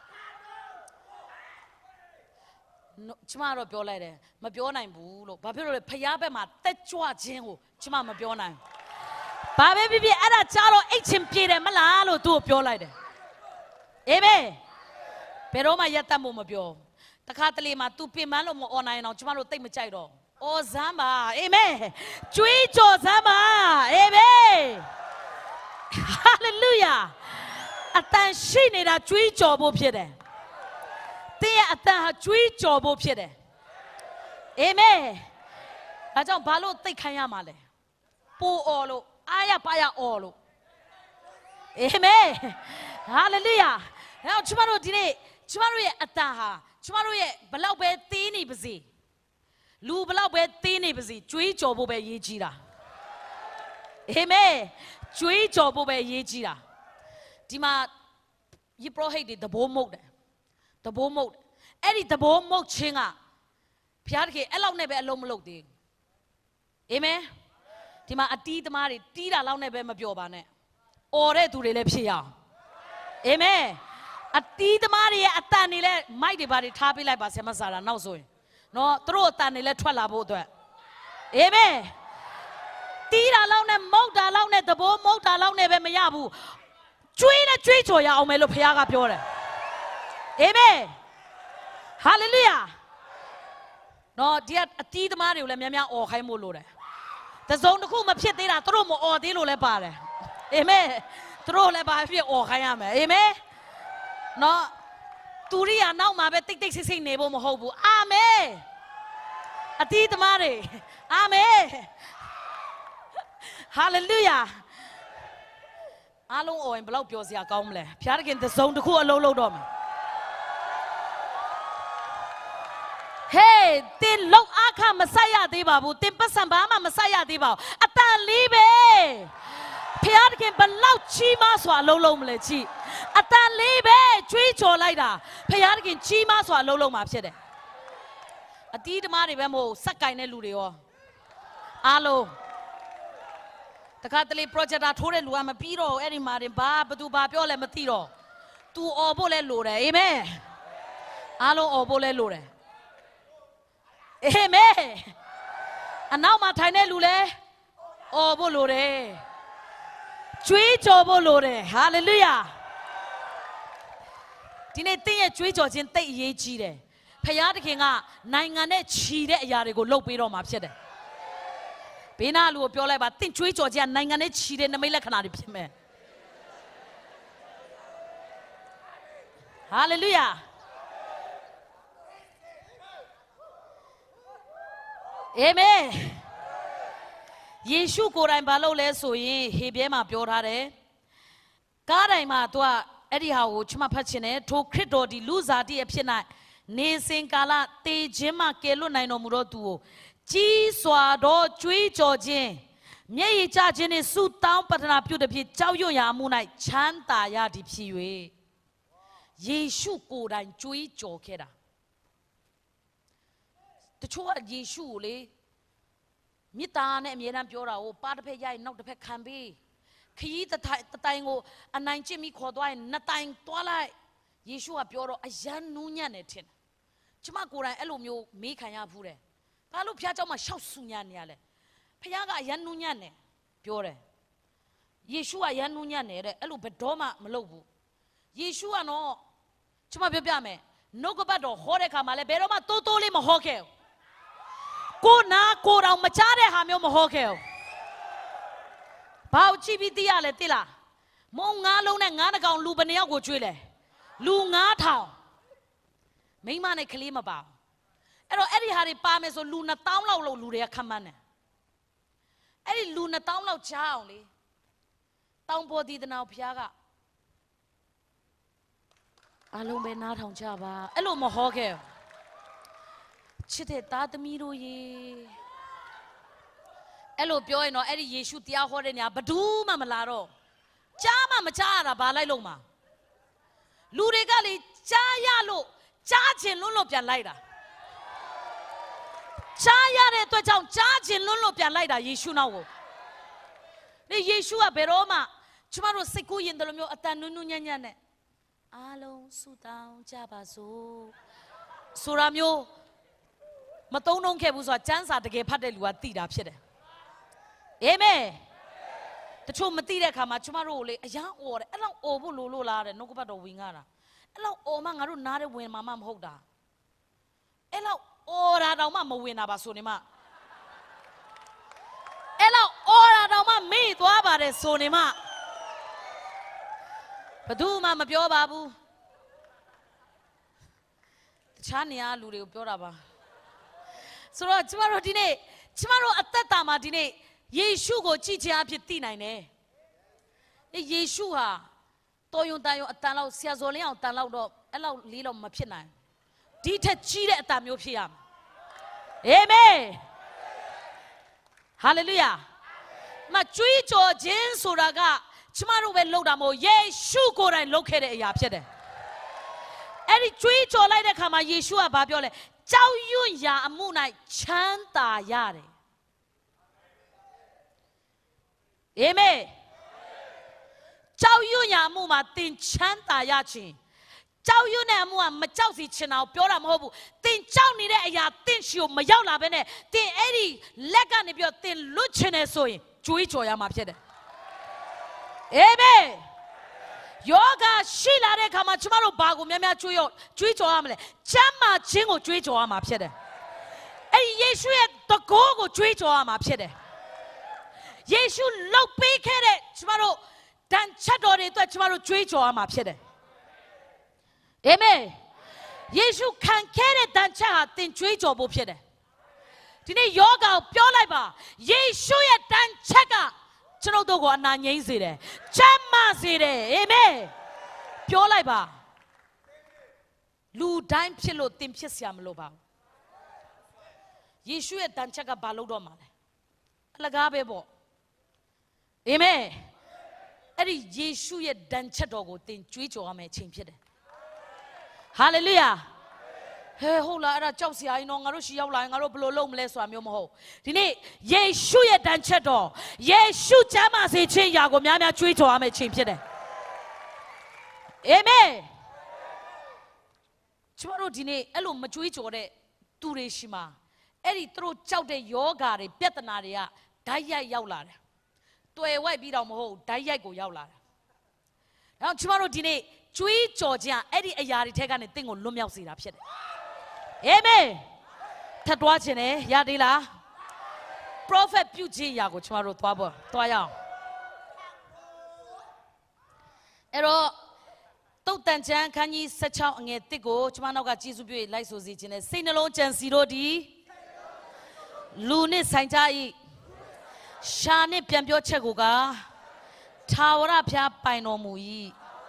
ကျမတော့ပြောလိုက်တယ်မပြောနိုင်ဘူးလို့ဘာဖြစ်လို့လဲဖရားဘက်မှာတက်ကြွခြင်းကိုကျမမပြောနိုင်ဘာပဲဖြစ်ဖြစ်အဲ့ဒါကြားတော့အိတ်ချင်ပြေတယ်မလားလို့သူ့ကိုပြောလိုက်တယ်အာမင်ဘယ်တော့မှရက်တတ်မှုမပြောတခါတလေမှာ तू ပြင်ပန်းလို့မអော်နိုင်အောင်ကျမတို့တိတ်မကြိုက်တော့အော်ဇမ်းပါအာမင်ကြွေးကြော်ဇမ်းပါအာမင်ဟာလေလုယာအတန်ရှိနေတာကြွေးကြော်ဖို့ဖြစ်တယ်တင်းရဲ့အတန်ဟာကြွေးကြော်ဖို့ဖြစ်တယ်အာမင်ဒါကြောင့်ဘာလို့သိခံရမှာလဲပို့အော်လို့အားရပါရအော်လို့အာမင်ဟာလေလုယာအဲ့တော့ကျွန်တော်တို့ဒီနေ့ကျွန်တော်တို့ရဲ့အတန်ဟာကျွန်တော်တို့ရဲ့ဘလောက်ပဲသေးနေပါစေလူဘလောက်ပဲသေးနေပါစေကြွေးကြော်ဖို့ပဲရေးကြည့်တာအာမင်ကြွေးကြော်ဖို့ပဲရေးကြည့်တာဒီမှာယေဘရဟိတ်တွေသဘောမုတ်တယ်သဘောမုတ်အဲ့ဒီသဘောမုတ်ခြင်းကဘုရားတခင်အဲ့လောက်နဲ့ပဲအလုံးမလုပ်သေးဘူးအာမင်ဒီမှာအတီးသမားတွေတီးတာလောက်နဲ့ပဲမပြောပါနဲ့အော်တဲ့သူတွေလည်းဖြစ်ရအောင်အာမင်အတီးသမားတွေရဲ့အတန်တွေလည်းမိုက်တွေပါတွေထားပေးလိုက်ပါဆရာမဆရာနောက်ဆိုရင်နော်သူတို့အတန်တွေလည်းထွက်လာဖို့အတွက်အာမင်တီးတာလောက်နဲ့မုတ်တာလောက်နဲ့သဘောမုတ်တာလောက်နဲ့ပဲမရဘူးကျွေးနဲ့ကျွေးကြော်ရအောင်မယ်လို့ဘုရားကပြောတယ်အာမင်ဟာလေလုယာနော်ဒီအတီးသမားတွေကိုလည်းများများអော်ခိုင်းဖို့လိုတယ်တစုံတစ်ခုမဖြစ်သေးတာသူတို့မអော်သေးလို့လည်းပါတယ်အာမင်သူတို့လည်းပါဖြစ်អော်ခိုင်းရမယ်အာမင်နော်သူရိယာနောက်မှာပဲတိတ်တိတ်ဆိတ်ဆိတ်နေဖို့မဟုတ်ဘူးအာမင်အတီးသမားတွေအာမင်ဟာလေလုယာအားလုံးអော်ရင်ဘယ်လောက်ပျော်စရာကောင်းမလဲဘုရားသခင်တစုံတစ်ခုအလုံးလုံးတော့မယ်ဟေးတင်လောက်အခမဆက်ရသေးပါဘူးတင်ပတ်စံဘာမှမဆက်ရသေးပါဘူးအတန်လေးပဲဖျားတခင်ဘလောက်ချီးမစွာလုံးလုံးမလဲချီအတန်လေးပဲကြွေးကြော်လိုက်တာဖျားတခင်ချီးမစွာလုံးလုံးမှာဖြစ်တယ်အတီးဓမ္မတွေပဲမဟုတ်စက်ကင်တဲ့လူတွေရောအားလုံးတခါတလေ projector ထိုးတဲ့လူကမပြီးတော့အဲ့ဒီမှာတင်ဘာဘသူဘာပြောလဲမသိတော့ तू អော်ဖို့လဲလိုတယ်အာမင်အားလုံးអော်ဖို့လဲလိုတယ်အာမင်အနောက်မှာထိုင်တဲ့လူလဲအော်ဖို့လိုတယ်ကြွေးကြော်ဖို့လိုတယ်ဟာလေလုယာဒီနေ့တင်းရဲ့ကြွေးကြော်ခြင်းတိတ်အရေးကြီးတယ်ဖခင်တခင်ကနိုင်ငံနဲ့ချီတဲ့အရာတွေကိုလုပ်ပေးတော့မှာဖြစ်တယ်ဘေးနာလူကိုပြောလိုက်ပါတင်းကြွေးကြော်ခြင်းနိုင်ငံနဲ့ချီတဲ့နမိတ်လက္ခဏာတွေဖြစ်မယ်ဟာလေလုယာအာမင်ယေရှုကိုယ်တိုင်ဘာလုပ်လဲဆိုရင်ဟေဘဲမှာပြောထားတယ်ကားတိုင်မှာသူကအဲ့ဒီဟာကိုချမဖတ်ချင်တယ်ထိုခရစ်တော်ဒီလူစားတိအဖြစ်၌နေစဉ်ကာလတေခြင်းမှကယ်လွတ်နိုင်တော်မူသောသူကိုကြီးစွာသောကြွေးကြော်ခြင်းမျက်ရည်ကျခြင်းနှင့်ဆုတောင်းပတနာပြုသည်ဖြင့်ကြောက်ရွံ့ရာမှု၌ချမ်းသာရသည်ဖြစ်၍ယေရှုကိုယ်တိုင်ကြွေးကြော်ခဲ့တာတချို့ကယေရှုကိုလေမေတ္တာနဲ့အမြဲတမ်းပြောတာကိုပါတစ်ဖက်ရိုက်နောက်တစ်ဖက်ခံပြီးခရီးတတိုင်ကိုအနိုင်ကျင့်ပြီးခေါ်သွားရင်နှစ်တိုင်သွားလိုက်ယေရှုကပြောတော့အယံနူးညံ့နေတယ်ကျမကိုယ်တိုင်အဲ့လိုမျိုးမေးခံရဘူးတယ်ဘာလို့ဖခင်เจ้าမှာရှောက်ဆူညံ့နေရလဲဖခင်ကအယံနူးညံ့နေပြောတယ်ယေရှုကအယံနူးညံ့နေတဲ့အဲ့လိုဘယ်တော့မှမလုပ်ဘူးယေရှုကတော့ကျမပြောပြမယ်နှုတ်ကပတ်တော်ဟောတဲ့ခါမှာလည်းဘယ်တော့မှတိုးတိုးလေးမဟောခဲ့ဘူးကိုနာကိုတော်မချတဲ့ဟာမျိုးမဟောခဲ့ဘူးဘာကိုကြည့်ပြီးသိရလဲသိလားမုံငါးလုံးနဲ့ငါးနှကောင်လူဘယ်နှယောက်ကိုကျွေးလဲလူငါးထောင်မိမနဲ့ကလေးမပါအဲ့တော့အဲ့ဒီဟာတွေပါမယ်ဆိုလူနှစ်သောင်းလောက်လို့လူတွေကခန့်မှန်းတယ်အဲ့ဒီလူနှစ်သောင်းလောက်ကြားအောင်လေတောင်ပေါ်ဒီတနာဘုရားကအလုံးပဲနားထောင်ကြပါအဲ့လိုမဟောခဲ့ချစ်တဲ့သားသမီးတို့ရေအဲ့လိုပြောရင်တော့အဲ့ဒီယေရှုတရားဟောတဲ့နေရာဘယ်သူမှမလာတော့ကြားမှမကြားရတာဘာလိုက်လို့မှာလူတွေကလေကြားရလို့ကြားခြင်းလွန်းလို့ပြန်လိုက်တာကြားရတဲ့အတွက်ကြောင့်ကြားခြင်းလွန်းလို့ပြန်လိုက်တာယေရှုနောက်ကိုဒီယေရှုကဘယ်တော့မှကျမတို့စိတ်ကူးရင်တလို့မျိုးအတန်နုနုညံ့ညံ့နဲ့အားလုံးဆုတောင်းကြပါစို့ဆိုတာမျိုးမတုံးလုံးခဲ့ဘူးဆိုတာကျမ်းစာတကယ်ဖတ်တဲ့လူကသိတာဖြစ်တယ်အာမင်တချို့မသိတဲ့အခါမှာကျမတို့ကိုလေအယံអော်တယ်အဲ့လောက်អော်ဖို့လိုလို့လားတဲ့နှုတ်ကပတ်တော်ဝင်ငါတာအဲ့လောက်អော်မှငါတို့နားတဲ့ဝင်မှာမမဟုတ်တာအဲ့လောက်អော်တာတောင်မှမဝင်တာပါဆိုနေမှအဲ့လောက်អော်တာတောင်မှမေ့သွားပါတယ်ဆိုနေမှဘယ်သူမှမပြောပါဘူးချားနေရလူတွေကိုပြောတာပါဆိုတော့ကျမတို့ဒီနေ့ကျမတို့အသက်တာမှာဒီနေ့ယေရှုကိုကြည်ချအဖြစ်သိနိုင်တယ်ဒီယေရှုဟာတော်ယုံတန်ယုံအတန်လောက်ဆရာဇော်လင်းအောင်တန်လောက်တော့အဲ့လောက်လေးတော့မဖြစ်နိုင်ဒီထက်ကြီးတဲ့အတန်မျိုးဖြစ်ရမယ်အာမင်ဟာလေလုယာမကြွေးကြော်ခြင်းဆိုတာကကျမတို့ပဲလုပ်တာမဟုတ်ယေရှုကိုယ်တိုင်လုပ်ခဲ့တဲ့အရာဖြစ်တယ်အဲ့ဒီကြွေးကြော်လိုက်တဲ့ခါမှာယေရှုကဘာပြောလဲကြောက်ရွံ့ရာအမှု၌ချမ်းသာရတယ်အာမင်ကြောက်ရွံ့ရာအမှုမှာသင်ချမ်းသာရခြင်းကြောက်ရွံ့တဲ့အမှုကမကြောက်စီချင်တာကိုပြောတာမဟုတ်ဘူးသင်ကြောက်နေတဲ့အရာသင်ရှိကိုမရောက်လာဘဲနဲ့သင်အဲ့ဒီလက်ကနေပြီးတော့သင်လွတ်ချင်တယ်ဆိုရင်ကြွေးကြော်ရမှာဖြစ်တယ်အာမင်ယောဂရှိလာတဲ့အခါမှာကျမတို့ဘာကိုများများကြွေးရကြွေးကြော်ရမလဲချမ်းသာခြင်းကိုကြွေးကြော်ရမှာဖြစ်တယ်အဲ့ဒီယေရှုရဲ့တကောကိုကြွေးကြော်ရမှာဖြစ်တယ်ယေရှုလှုပ်ပေးခဲ့တဲ့ကျမတို့တန်ချက်တော်တွေအတွက်ကျမတို့ကြွေးကြော်ရမှာဖြစ်တယ်အာမင်ယေရှုခံခဲ့တဲ့တန်ချက်ဟာသင်ကြွေးကြော်ဖို့ဖြစ်တယ်ဒီနေ့ယောဂကိုပြောလိုက်ပါယေရှုရဲ့တန်ချက်ကကျွန်တော်တို့ကိုအနာငြိမ်းစေတယ်ချမ်းသာစေတယ်အာမင်ပြောလိုက်ပါလူတိုင်းဖြစ်လို့သင်ဖြစ်စရာမလိုပါဘူးယေရှုရဲ့တန်ချက်ကဘာလို့တော့မှာလဲအလကားပဲပေါ့အာမင်အဲ့ဒီယေရှုရဲ့တန်ချက်တော်ကိုသင်ကြွေးကြော်ရမယ့်အချိန်ဖြစ်တယ်ဟာလေလုယာဟဲဟုတ်လားအဲ့ဒါကြောက်စရာကြီးနော်ငါတို့ရှီရောက်လာရင်ငါတို့ဘယ်လိုလုပ်မလဲဆိုတာမျိုးမဟုတ်ဒီနေ့ယေရှုရဲ့တန်ချက်တော်ယေရှုချမ်းသာစေခြင်းရာကိုများများကြွေးကြော်ရမယ့်အချိန်ဖြစ်တယ်အာမင်ကျွန်တော်တို့ဒီနေ့အဲ့လိုမကြွေးကြော်တဲ့သူတွေရှိမှာအဲ့ဒီသူတို့ကြောက်တဲ့ယောဂါတွေပြဿနာတွေကဓာတ်ရိုက်ရောက်လာတယ်တွေ့ဝိုက်ပြီးတော့မဟုတ်ဓာတ်ရိုက်ကိုရောက်လာတယ်။ဒါကြောင့်ကျွန်တော်တို့ဒီနေ့ကြွေးကြော်ခြင်းအဲ့ဒီအရာတွေထဲကနေတင့်ကိုလွတ်မြောက်စေတာဖြစ်တယ်။အာမင်။ထပ်တွားခြင်းနဲ့ရသေးလား။ prophet ပြုခြင်းအရာကိုကျွန်တော်တို့သွားဖို့သွားရအောင်။အဲ့တော့တုတ်တန်ချမ်းခန်းကြီး၁၆အငယ်တစ်ကိုကျွန်မနောက်ကကျေးဇူးပြုလိုက်ဆိုစီခြင်းနဲ့စိတ်နှလုံးကြံစီတို့ဒီလူနဲ့ဆိုင်ကြ၏ရှာနဲ့ပြန်ပြောချက်ကိုကထာဝရဘုရားပိုင်တော်မူ၏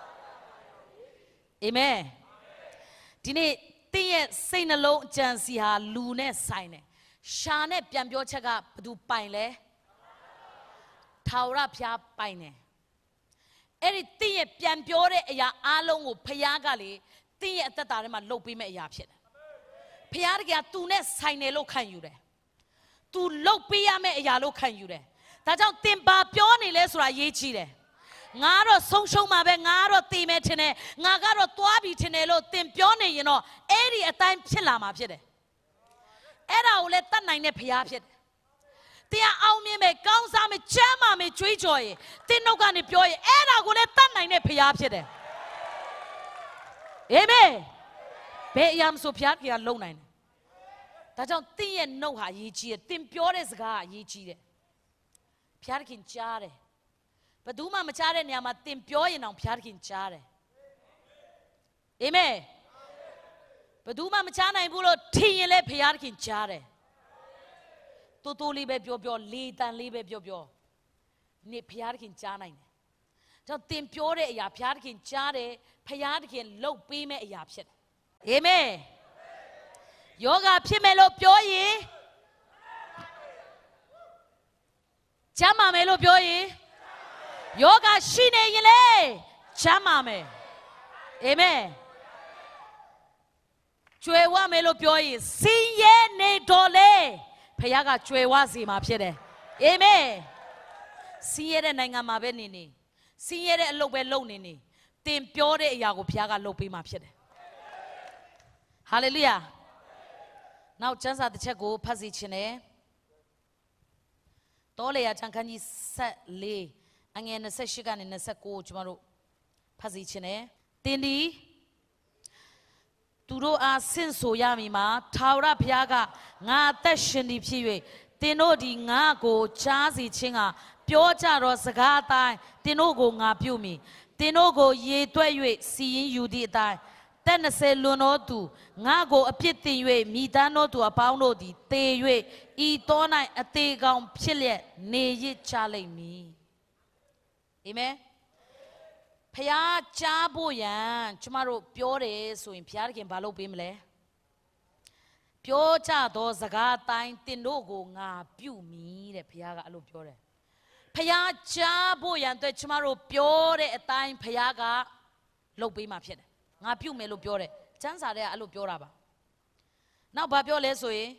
အာမင်ဒီနေ့သင်ရဲ့စိတ်နှလုံးအကြံစီဟာလူနဲ့ဆိုင်တယ်ရှာနဲ့ပြန်ပြောချက်ကဘယ်သူပိုင်လဲထာဝရဘုရားပိုင်တယ်အဲ့ဒီသင်ရဲ့ပြန်ပြောတဲ့အရာအားလုံးကိုဘုရားကလေသင်ရဲ့အသက်တာထဲမှာလှုပ်ပေးမဲ့အရာဖြစ်တယ်ဘုရားတကယ်သူနဲ့ဆိုင်တယ်လို့ခံယူတယ်သူလှုပ်ပေးရမယ့်အရာလို့ခံယူတယ်ဒါကြောင့်သင်ပါပြောနေလဲဆိုတာရေးကြည့်တယ်ငါတော့ဆုံးရှုံးမှာပဲငါတော့တည်မယ်ထင်တယ်ငါကတော့သွားပြီထင်တယ်လို့သင်ပြောနေရင်တော့အဲ့ဒီအတိုင်းဖြစ်လာမှာဖြစ်တယ်အဲ့ဒါကိုလည်းတတ်နိုင်တဲ့ဘုရားဖြစ်တယ်သင်အောင်မြင်မယ်ကောင်းစားမယ်ချမ်းသာမယ်ကြွေးကြော်ရင်သင်နှုတ်ကနေပြောရင်အဲ့ဒါကိုလည်းတတ်နိုင်တဲ့ဘုရားဖြစ်တယ်အာမင်ဘယ်အရာမဆိုဘုရားကလုံနိုင်တယ်ဒါကြောင့်သင်ရဲ့နှုတ်ဟာအရေးကြီးတယ်သင်ပြောတဲ့စကားကအရေးကြီးတယ်ဘုရားခင်ကြားတယ်ဘယ်သူမှမကြားတဲ့နေရာမှာသင်ပြောရင်တော့ဘုရားခင်ကြားတယ်အာမင်ဘယ်သူမှမကြားနိုင်ဘူးလို့ထင်ရင်လည်းဘုရားခင်ကြားတယ်တိုးတိုးလေးပဲပြောပြောလေးတန်လေးပဲပြောပြောနေဘုရားခင်ကြားနိုင်တယ်ကြောင့်သင်ပြောတဲ့အရာဘုရားခင်ကြားတယ်ဘုရားခင်လှုပ်ပေးမဲ့အရာဖြစ်တယ်အာမင်ယောဂဖြစ်မယ်လို့ပြောရင်ချမ်းသာမယ်လို့ပြောရင်ယောဂရှိနေရင်လေချမ်းသာမယ်အာမင်ကျွယ်ဝမယ်လို့ပြောရင်စင်ရဲနေတော်လေဖခင်ကကျွယ်ဝစေမှာဖြစ်တယ်အာမင်စင်ရဲတဲ့နိုင်ငံမှာပဲနေနေစင်ရဲတဲ့အလုပ်ပဲလုပ်နေနေသင်ပြောတဲ့အရာကိုဖခင်ကလုပ်ပေးမှာဖြစ်တယ်ဟာလေလုယာနောက်ကျမ်းစာတစ်ချက်ကိုဖတ်စီခြင်းနဲ့တောလေယာချန်ခန်းကြီးဆက်လေးအငယ်၂၈ကနေ၂၉ကိုကျွန်တော်တို့ဖတ်စီခြင်းနဲ့တင်းဒီသူတို့အားဆင့်ဆိုရမည်မှာထာဝရဘုရားကငါအသက်ရှင်သည်ဖြစ်၍တင်းတို့ဒီငါကိုကြားစီခြင်းကပြောကြတော့စကားအတိုင်းတင်းတို့ကိုငါပြုမိတင်းတို့ကိုရေတွက်၍စီရင်ယူသည့်အတိုင်းတက်နှစ်ဆယ်လွန်သောသူငါကိုအပြစ်တင်၍မိသားသောသူအပေါင်းတို့သည်သေ၍ဤသော၌အသေးကောင်ဖြစ်လျက်နေရစ်ချလိမ့်မည်အာမင်ဖျားကြားဖို့ရန်ကျမတို့ပြောတယ်ဆိုရင်ဖျားခင်ဘာလုပ်ပေးမလဲပြောကြသောစကားအတိုင်းတင်တို့ကိုငါပြုမည်တဲ့ဖျားကအဲ့လိုပြောတယ်ဖျားကြားဖို့ရန်အတွက်ကျမတို့ပြောတဲ့အတိုင်းဖျားကလုပ်ပေးမှာဖြစ်တယ်ငါပြုမယ်လို့ပြောတယ်ကျမ်းစာထဲကအဲ့လိုပြောတာပါနောက်ဘာပြောလဲဆိုရင်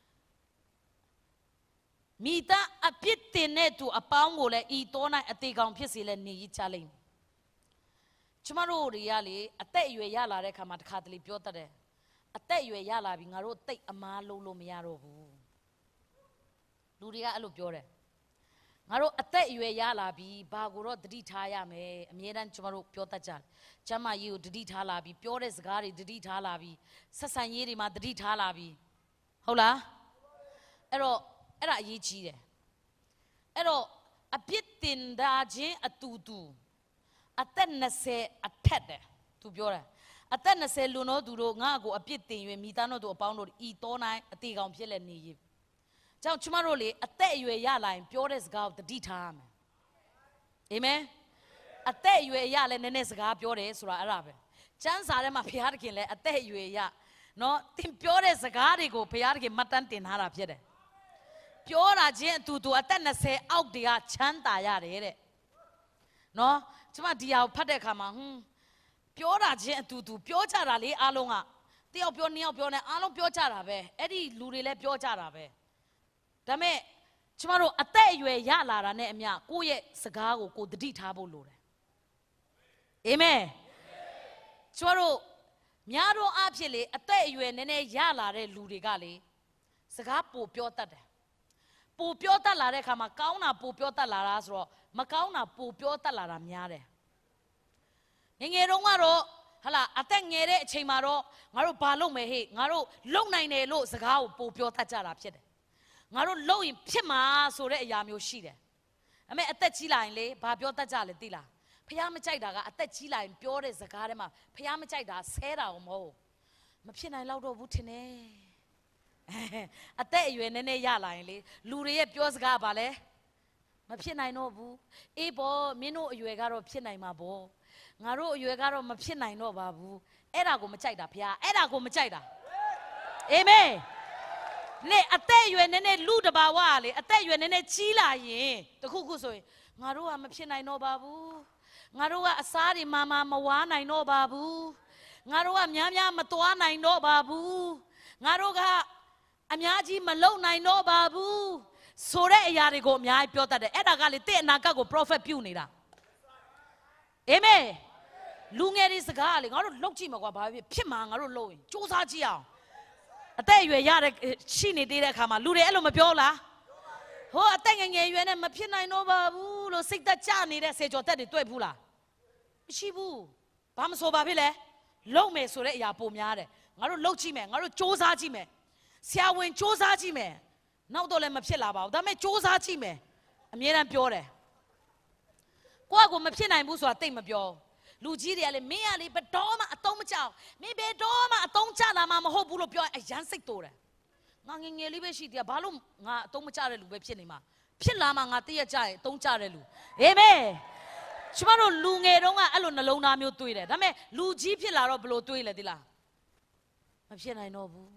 မိသားအပြစ်တင်တဲ့သူအပေါင်းကိုလည်းဤတော်၌အသေးကောင်ဖြစ်စေလဲနေရချလိမ့်မယ်ကျမတို့တွေကလေအသက်အရွယ်ရလာတဲ့ခါမှာတစ်ခါတလေပြောတတ်တယ်အသက်အရွယ်ရလာပြီငါတို့တိတ်အမားလုံးလို့မရတော့ဘူးလူတွေကအဲ့လိုပြောတယ်ငါတို့အသက်အရွယ်ရလာပြီဘာကိုတော့တတိထားရမယ်အမြဲတမ်းကျမတို့ပြောတတ်ကြတယ်ကျမကြီးကိုတတိထားလာပြီပြောတဲ့စကားတွေတတိထားလာပြီဆက်ဆံရေးတွေမှာတတိထားလာပြီဟုတ်လားအဲ့တော့အဲ့ဒါအရေးကြီးတယ်အဲ့တော့အပြစ်တင်တာချင်းအတူတူအသက်နှစ်ဆယ်အထက်တယ်သူပြောတယ်အသက်နှစ်ဆယ်လွန်သောသူတို့ငါ့ကိုအပြစ်တင်၍မိသားတို့အပေါင်းတို့ဤတော၌အသေးကောင်ဖြစ်လက်နေရကြောင့်ကျမတို့လေအသက်အရွယ်ရလာရင်ပြောတဲ့စကားကိုတတိထားရမယ်အာမင်အသက်အရွယ်ရလဲနည်းနည်းစကားပြောတယ်ဆိုတာအဲ့ဒါပဲကျမ်းစာထဲမှာဘုရားသခင်လဲအသက်အရွယ်ရနော်သင်ပြောတဲ့စကားတွေကိုဘုရားသခင်မှတ်တမ်းတင်ထားတာဖြစ်တယ်ပြောတာချင်းအတူတူအသက်နှစ်ဆယ်အောက်တည်းကချမ်းသာရတယ်တဲ့နော်ကျမဒီဟာကိုဖတ်တဲ့အခါမှာဟွန်းပြောတာချင်းအတူတူပြောကြတာလေအားလုံးကတယောက်ပြောနှစ်ယောက်ပြောနေအားလုံးပြောကြတာပဲအဲ့ဒီလူတွေလည်းပြောကြတာပဲဒါမဲ့ကျမတို့အသက်အရွယ်ရလာတာနဲ့အမျှကိုယ့်ရဲ့စကားကိုကိုယ်တတိထားဖို့လိုတယ်အာမင်ကျမတို့များတော့အဖြစ်လေအသက်အရွယ်နည်းနည်းရလာတဲ့လူတွေကလေစကားပိုပြောတတ်တယ်ပိုပြောတတ်လာတဲ့အခါမှာကောင်းတာပိုပြောတတ်လာတာဆိုတော့မကောင်းတာပိုပြောတတ်လာတာများတယ်ငငယ်တုန်းကတော့ဟလာအသက်ငယ်တဲ့အချိန်မှာတော့ငါတို့ဘာလုပ်မယ်ဟေ့ငါတို့လုံနိုင်တယ်လို့စကားကိုပိုပြောတတ်ကြတာဖြစ်တယ်ငါတို့လုံရင်ဖြစ်မှာဆိုတဲ့အရာမျိုးရှိတယ်အမေအသက်ကြီးလာရင်လေဘာပြောတတ်ကြလဲသိလားဖះမကြိုက်တာကအသက်ကြီးလာရင်ပြောတဲ့စကားထဲမှာဖះမကြိုက်တာဆဲတာမဟုတ်မဖြစ်နိုင်တော့ဘူးထင်တယ်အသက်အရွယ်နည်းနည်းရလာရင်လေလူတွေရဲ့ပြောစကားပါလဲမဖြစ်နိုင်တော့ဘူးအေးဘောမင်းတို့အရွယ်ကတော့ဖြစ်နိုင်မှာဘောငါတို့အရွယ်ကတော့မဖြစ်နိုင်တော့ပါဘူးအဲ့ဒါကိုမကြိုက်တာဖះအဲ့ဒါကိုမကြိုက်တာအာမင်နေအသက်အရွယ်နည်းနည်းလူတဘာဝလေအသက်အရွယ်နည်းနည်းကြီးလာရင်တခုခုဆိုရင်ငါတို့ကမဖြစ်နိုင်တော့ပါဘူးငါတို့ကအစားတွေမာမာမဝါနိုင်တော့ပါဘူးငါတို့ကများများမသွားနိုင်တော့ပါဘူးငါတို့ကအများကြီးမလုံနိုင်တော့ပါဘူးဆိုတဲ့အရာတွေကိုအများကြီးပြောတတ်တယ်အဲ့ဒါကလေတဲ့ အနာဂတ်ကို prophet ပြုနေတာအာမင်လူငယ်တွေစကားလေငါတို့လောက်ကြည့်မှာကွာဘာဖြစ်ဖြစ်မှာငါတို့လုံရင်စူးစမ်းကြည့်အောင်အသက်အရွယ်ရတဲ့ရှိနေသေးတဲ့အခါမှာလူတွေအဲ့လိုမပြောလားဟိုအသက်ငယ်ငယ်ရွယ်နဲ့မဖြစ်နိုင်တော့ပါဘူးလို့စိတ်သက်ကြနေတဲ့စေကျော်သက်တွေတွေ့ဘူးလားမရှိဘူးဘာမဆိုပါဖြစ်လဲလုံမယ်ဆိုတဲ့အရာပုံများတယ်ငါတို့လုံကြည့်မယ်ငါတို့စူးစမ်းကြည့်မယ်ဆရာဝန်စူးစမ်းကြည့်မယ်နောက်တော့လည်းမဖြစ်လာပါဘူးဒါပေမဲ့စူးစမ်းကြည့်မယ်အမြဲတမ်းပြောတယ်ကိုယ့်ကိုမဖြစ်နိုင်ဘူးဆိုတာတိတ်မပြောလူကြီးတွေကလည်းမင်းကလေဘယ်တော့မှအတုံးမချအောင်မင်းဘယ်တော့မှအတုံးချလာမှမဟုတ်ဘူးလို့ပြောအရန်စိတ်တိုးတယ်ငါငငယ်လေးပဲရှိသေးတယ်ဘာလို့ငါအတုံးမချတဲ့လူပဲဖြစ်နေမှာဖြစ်လာမှငါတည့်ရကြရင်အတုံးချတဲ့လူအာမင်ကျမတို့လူငယ်တုန်းကအဲ့လိုနှလုံးသားမျိုးတွေးတယ်ဒါပေမဲ့လူကြီးဖြစ်လာတော့ဘယ်လိုတွေးလဲသိလားမဖြစ်နိုင်တော့ဘူး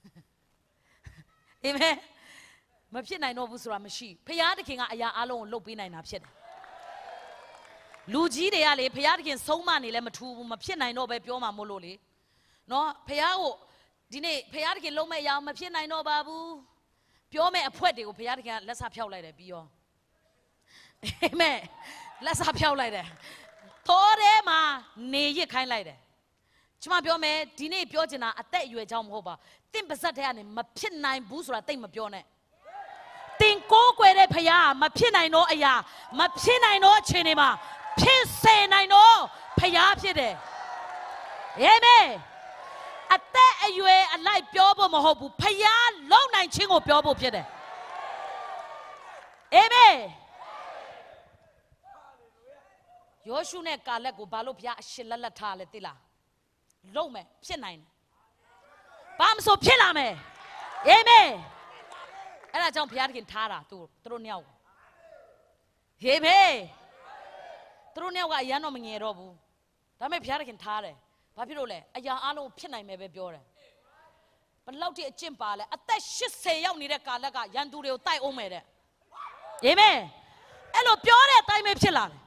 အာမင်မဖြစ်နိုင်တော့ဘူးဆိုတာမရှိဖခင်တခင်ကအရာအလုံးကိုလုပ်ပေးနိုင်တာဖြစ်တယ်လူကြီးတွေကလေဖခင်တခင်ဆုံးမနေလဲမထူးဘူးမဖြစ်နိုင်တော့ပဲပြောမှာမို့လို့လေနော်ဖခင်ကိုဒီနေ့ဖခင်တခင်လုံးမဲ့အရာမဖြစ်နိုင်တော့ပါဘူးပြောမဲ့အဖွက်တွေကိုဖခင်တခင်လက်ဆဖြောက်လိုက်တယ်ပြီးရောအာမင်လက်ဆဖြောက်လိုက်တယ်သောထဲမှာနေရစ်ခိုင်းလိုက်တယ်ကျမပြောမယ်ဒီနေ့ပြောချင်တာအသက်အရွယ်ကြောင့်မဟုတ်ပါတင့်ပါဇက်ထဲကနေမဖြစ်နိုင်ဘူးဆိုတာတိတ်မပြောနဲ့တင်ကိုးကွယ်တဲ့ဖခင်မဖြစ်နိုင်တော့အရာမဖြစ်နိုင်တော့အခြေအနေမှာဖြစ်စေနိုင်တော့ဖခင်ဖြစ်တယ်အာမင်အသက်အရွယ်အလိုက်ပြောဖို့မဟုတ်ဘူးဖခင်လုံနိုင်ခြင်းကိုပြောဖို့ဖြစ်တယ်အာမင်ယောရှုနဲ့ကာလက်ကိုဘာလို့ဘုရားအရှင်လက်လက်ထားလဲသိလားလုံးမယ်ဖြစ်နိုင်တယ်ဘာမဆိုဖြစ်လာမယ်အာမင်အဲ့ဒါကြောင့်ဘုရားသခင်ထားတာသူသူတို့နှစ်ယောက်ဟေးမေသူတို့နှစ်ယောက်ကအရန်တော့မငယ်တော့ဘူးဒါပေမဲ့ဘုရားသခင်ထားတယ်ဘာဖြစ်လို့လဲအရာအလုံးဖြစ်နိုင်မယ်ပဲပြောတယ်ဘလောက်ထိအကျင့်ပါလဲအသက်ရှစ်ဆယ်ရောက်နေတဲ့ကာလကရန်သူတွေကိုတိုက်အောင်မယ်တဲ့အာမင်အဲ့လိုပြောတဲ့အတိုင်းပဲဖြစ်လာတယ်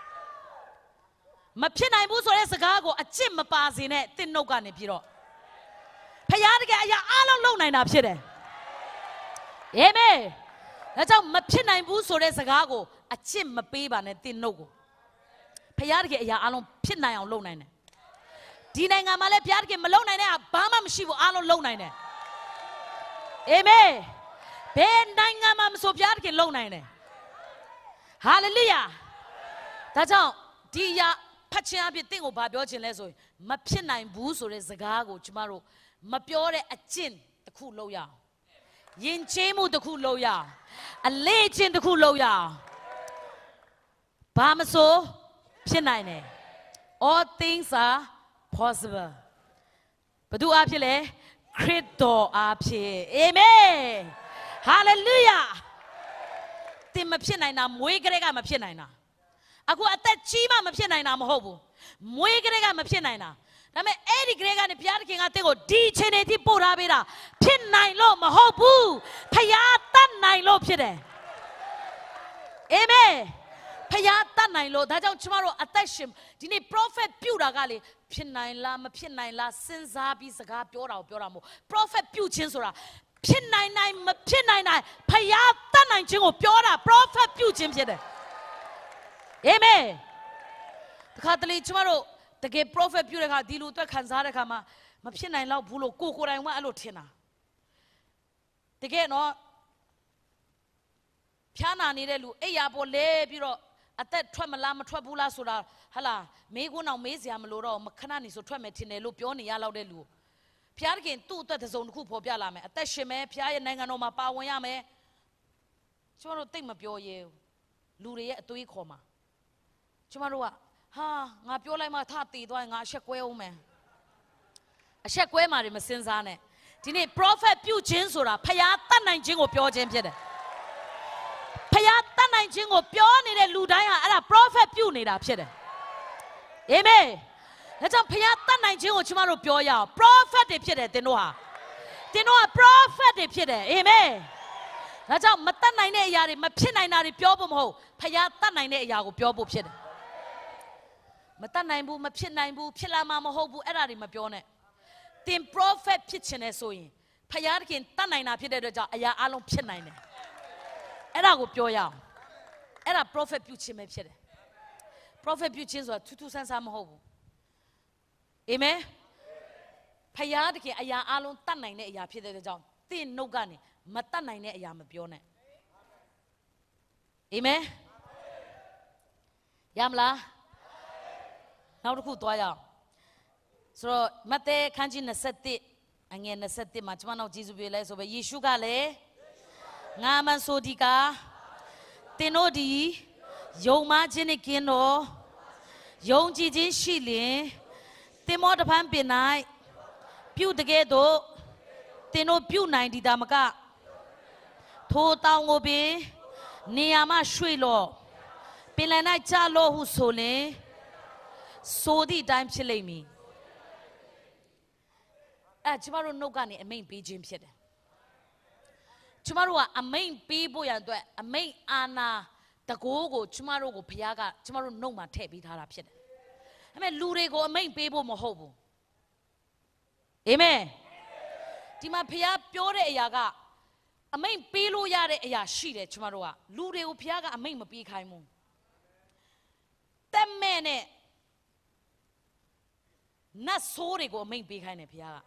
မဖြစ်နိုင်ဘူးဆိုတဲ့စကားကိုအကျင့်မပါစေနဲ့တင့်နှုတ်ကနေပြီးတော့ဖခင်တကယ်အရာအလုံးလုံနိုင်တာဖြစ်တယ်အာမင်ဒါကြောင့်မဖြစ်နိုင်ဘူးဆိုတဲ့စကားကိုအကျင့်မပေးပါနဲ့တင့်နှုတ်ကိုဖခင်တကယ်အရာအလုံးဖြစ်နိုင်အောင်လုပ်နိုင်တယ်ဒီနိုင်ငံမှာလည်းဖခင်တကယ်မလုပ်နိုင်တဲ့ဘာမှမရှိဘူးအလုံးလုပ်နိုင်တယ်အာမင်ဘယ်နိုင်ငံမှာမဆိုဖခင်တကယ်လုပ်နိုင်တယ်ဟာလေလုယာဒါကြောင့်ဒီအရာဖတ်ခြင်းအဖြစ်တင့်ကိုဘာပြောခြင်းလဲဆိုရင်မဖြစ်နိုင်ဘူးဆိုတဲ့စကားကိုကျမတို့မပြောတဲ့အကျင့်တစ်ခုလုပ်ရအောင်ယဉ်ကျေးမှုတစ်ခုလုပ်ရအောင်အလေးအကျင့်တစ်ခုလုပ်ရအောင်ဘာမဆိုဖြစ်နိုင်တယ် all things are possible ဘယ်သူအဖြစ်လဲခရစ်တော်အဖြစ်အာမင်ဟာလေလုယာတင်မဖြစ်နိုင်တာမွေးကလေးကမဖြစ်နိုင်တာအခုအသက်ကြီးမှမဖြစ်နိုင်တာမဟုတ်ဘူးမွေးကလေးကမဖြစ်နိုင်တာဒါပေမဲ့အဲ့ဒီကလေးကနေဘုရားသခင်ကတင့်ကိုဒီအချိန်လေးထိပို့ထားပေးတာဖြစ်နိုင်လို့မဟုတ်ဘူးဖခင်တတ်နိုင်လို့ဖြစ်တယ်အာမင်ဖခင်တတ်နိုင်လို့ဒါကြောင့်ကျမတို့အသက်ရှင်ဒီနေ့ prophet ပြုတာကလေဖြစ်နိုင်လားမဖြစ်နိုင်လားစဉ်းစားပြီးစကားပြောတာကိုပြောတာမဟုတ် prophet ပြုခြင်းဆိုတာဖြစ်နိုင်နိုင်မဖြစ်နိုင်နိုင်ဖခင်တတ်နိုင်ခြင်းကိုပြောတာ prophet ပြုခြင်းဖြစ်တယ်အာမင်တခါတလေကျမတို့တကယ် prophet ပြုတဲ့ခါဒီလိုအတွက်ခံစားတဲ့ခါမှာမဖြစ်နိုင်တော့ဘူးလို့ကိုကိုယ်တိုင်ကအဲ့လိုထင်တာတကယ်နော်ဖြားနာနေတဲ့လူအိယာပေါ်လဲပြီးတော့အသက်ထွက်မလားမထွက်ဘူးလားဆိုတာဟာလာမေးခွန်းအောင်မေးစရာမလိုတော့မခဏနေဆိုထွက်မယ်ထင်တယ်လို့ပြောနေရလောက်တဲ့လူဖျားခင်သူ့အတွက်တစ်စုံတစ်ခုပေါ်ပြလာမယ်အသက်ရှင်မယ်ဖျားရဲ့နိုင်ငံတော်မှာပါဝင်ရမယ်ကျမတို့တိတ်မပြောရဲဘူးလူတွေရဲ့အသွေးခေါ်မှာကျမတို့ကဟာငါပြောလိုက်မှထတည်သွားရင်ငါအဆက်ကွဲအောင်မယ်အဆက်ကွဲမှာတွေမစင်စားနဲ့ဒီနေ့ prophet ပြုခြင်းဆိုတာဖျားတတ်နိုင်ခြင်းကိုပြောခြင်းဖြစ်တယ်ဖျားတတ်နိုင်ခြင်းကိုပြောနေတဲ့လူတိုင်းဟာအဲ့ဒါ prophet ပြုနေတာဖြစ်တယ်အာမင်ဒါကြောင့်ဖျားတတ်နိုင်ခြင်းကိုကျမတို့ပြောရအောင် prophet တွေဖြစ်တယ်သင်တို့ဟာသင်တို့ဟာ prophet တွေဖြစ်တယ်အာမင်ဒါကြောင့်မတတ်နိုင်တဲ့အရာတွေမဖြစ်နိုင်တာတွေပြောဖို့မဟုတ်ဖျားတတ်နိုင်တဲ့အရာကိုပြောဖို့ဖြစ်တယ်မတတ်နိုင်ဘူးမဖြစ်နိုင်ဘူးဖြစ်လာမှာမဟုတ်ဘူးအဲ့ဒါတွေမပြောနဲ့သင် prophet ဖြစ်ခြင်းနဲ့ဆိုရင်ဖျားသခင်တတ်နိုင်တာဖြစ်တဲ့အတွက်ကြောင့်အရာအလုံးဖြစ်နိုင်တယ်အဲ့ဒါကိုပြောရအောင်အဲ့ဒါ prophet ပြုခြင်းပဲဖြစ်တယ် prophet ပြုခြင်းဆိုတာထူးထူးဆန်းဆန်းမဟုတ်ဘူးအာမင်ဖယားတခင်အရာအလုံးတတ်နိုင်တဲ့အရာဖြစ်တဲ့အတွက်ကြောင့်သင်နှုတ်ကနေမတတ်နိုင်တဲ့အရာမပြောနဲ့အာမင်ရမလားနောက်တစ်ခုသွားရအောင်ဆိုတော့မဿဲခန်းကြီးနှစ်ဆယ့်တစ်အငယ်နှစ်ဆယ့်တစ်မှာကျွန်မတို့ဂျေဇုပြေလဲဆိုပဲယေရှုကလည်းငါမန်ဆိုဒီကတင်တို့ဒီယုံမခြင်းနဲ့ကင်းတော့ယုံကြည်ခြင်းရှိလင်တင်မောတဖန်ပင်၌ပြုတကယ်တော့တင်တို့ပြုနိုင်ဒီတာမကထိုတောင်ကိုပင်နေရာမှရွှေ့လို့ပင်လယ်၌ကြလို့ဟုဆိုလင်ဆိုသည့်အတိုင်းဖြစ်လိမ့်မည်အဲကျမတို့နှုတ်ကနေအမိန့်ပေးခြင်းဖြစ်တယ်ကျမတို့ကအမိန့်ပေးဖို့ရန်အတွက်အမိန့်အာဏာတကိုးကိုကျမတို့ကိုဘုရားကကျမတို့နှုတ်မှာထည့်ပေးထားတာဖြစ်တယ်။အဲ့မဲ့လူတွေကိုအမိန့်ပေးဖို့မဟုတ်ဘူး။အာမင်။ဒီမှာဘုရားပြောတဲ့အရာကအမိန့်ပေးလို့ရတဲ့အရာရှိတယ်ကျမတို့ကလူတွေကိုဘုရားကအမိန့်မပေးခိုင်းဘူး။တက်မဲ့နဲ့နတ်ဆိုးတွေကိုအမိန့်ပေးခိုင်းတယ်ဘုရားက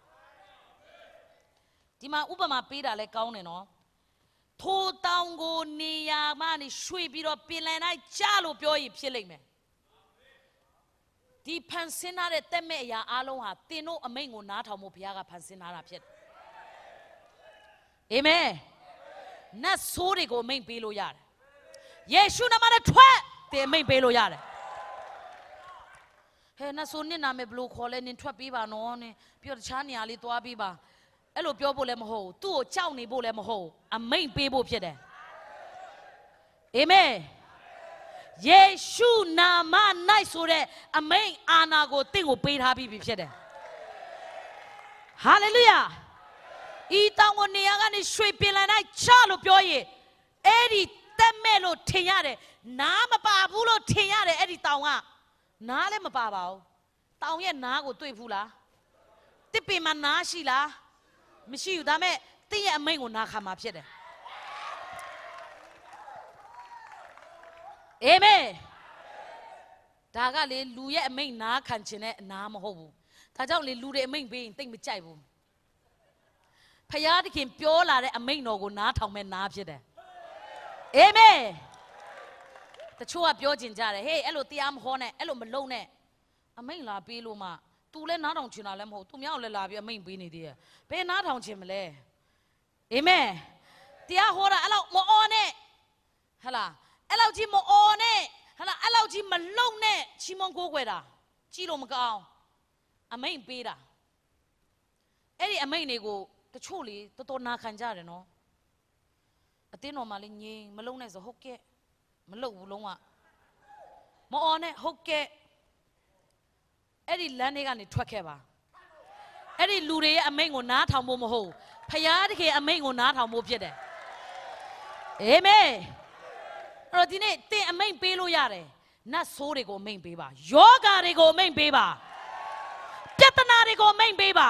ဒီမှာဥပမာပေးတာလဲကောင်းတယ်နော်ထိုတောင်ကိုနေရာမှနေရွှေ့ပြီးတော့ပင်လယ်၌ကြားလို့ပြောရင်ဖြစ်လိမ့်မယ်ဒီဖန်ဆင်းထားတဲ့တက်မဲ့အရာအလုံးဟာသင်တို့အမိန့်ကိုနားထောင်ဖို့ဘုရားကဖန်ဆင်းထားတာဖြစ်တယ်အာမင်နတ်ဆိုးတွေကိုအမိန့်ပေးလို့ရတယ်ယေရှုနာမနဲ့ထွက်သင်အမိန့်ပေးလို့ရတယ်ဟဟဲ့နတ်ဆိုးနစ်နာမယ်ဘလို့ခေါ်လဲနင်ထွက်ပေးပါနော်နင်ပြီးတော့တခြားနေရာလေးသွားပေးပါအဲ့လိုပြောဖို့လည်းမဟုတ်သူ့ကိုကြောက်နေဖို့လည်းမဟုတ်အမိန့်ပေးဖို့ဖြစ်တယ်အာမင်ယေရှုနာမ၌ဆိုတဲ့အမိန့်အာဏာကိုတင့်ကိုပေးထားပြီးပြီဖြစ်တယ်ဟာလေလုယာဤတောင်ကိုနေရာကနေရွှေပင်လယ်၌ချလို့ပြောရင်အဲ့ဒီတက်မဲ့လို့ထင်ရတယ်နားမပါဘူးလို့ထင်ရတယ်အဲ့ဒီတောင်ကနားလည်းမပါပါဘူးတောင်ရဲ့နားကိုတွေ့ဘူးလားတစ်ပင်မှာနားရှိလားမရှိဘူးဒါမဲ့တင့်ရဲ့အမိန့်ကိုနားခံမှာဖြစ်တယ်အာမင်ဒါကလေလူရဲ့အမိန့်နားခံခြင်းနဲ့နားမဟုတ်ဘူးဒါကြောင့်လေလူတွေအမိန့်ပေးရင်တိတ်မကြိုက်ဘူးဖယားသခင်ပြောလာတဲ့အမိန့်တော်ကိုနားထောင်မဲ့နားဖြစ်တယ်အာမင်တချို့ကပြောကျင်ကြတယ်ဟေးအဲ့လိုတရားမဟောနဲ့အဲ့လိုမလုံနဲ့အမိန့်လာပေးလို့မှ तू လည်းနားထောင်ချင်တာလည်းမဟုတ် तू မြောက်လည်းလာပြီးအမိန့်ပေးနေသေးရဲ့ဘယ်နားထောင်ချင်မလဲအာမင်တရားဟောတာအဲ့လိုမအော်နဲ့ဟလာအဲ့လောက်ကြီးမအော်နဲ့ဟလာအဲ့လောက်ကြီးမလုံနဲ့ချီမုံကိုးကွယ်တာကြည့်လို့မကောင်းအမိန့်ပေးတာအဲ့ဒီအမိန့်တွေကိုတချို့လေတော်တော်နာခံကြတယ်နော်အတင်းတော်မှလည်းငြိမ်မလုံနဲ့ဆိုဟုတ်ကဲ့မလုံဘူးလုံးဝမအော်နဲ့ဟုတ်ကဲ့အဲ့ဒီလမ်းတွေကနေထွက်ခဲ့ပါအဲ့ဒီလူတွေရဲ့အမိန့်ကိုနားထောင်ဖို့မဟုတ်ဖယားတခင်အမိန့်ကိုနားထောင်ဖို့ဖြစ်တယ်အာမင်အဲ့တော့ဒီနေ့တင်အမိန့်ပေးလို့ရတယ်နတ်ဆိုးတွေကိုအမိန့်ပေးပါယောဂါတွေကိုအမိန့်ပေးပါပြဿနာတွေကိုအမိန့်ပေးပါ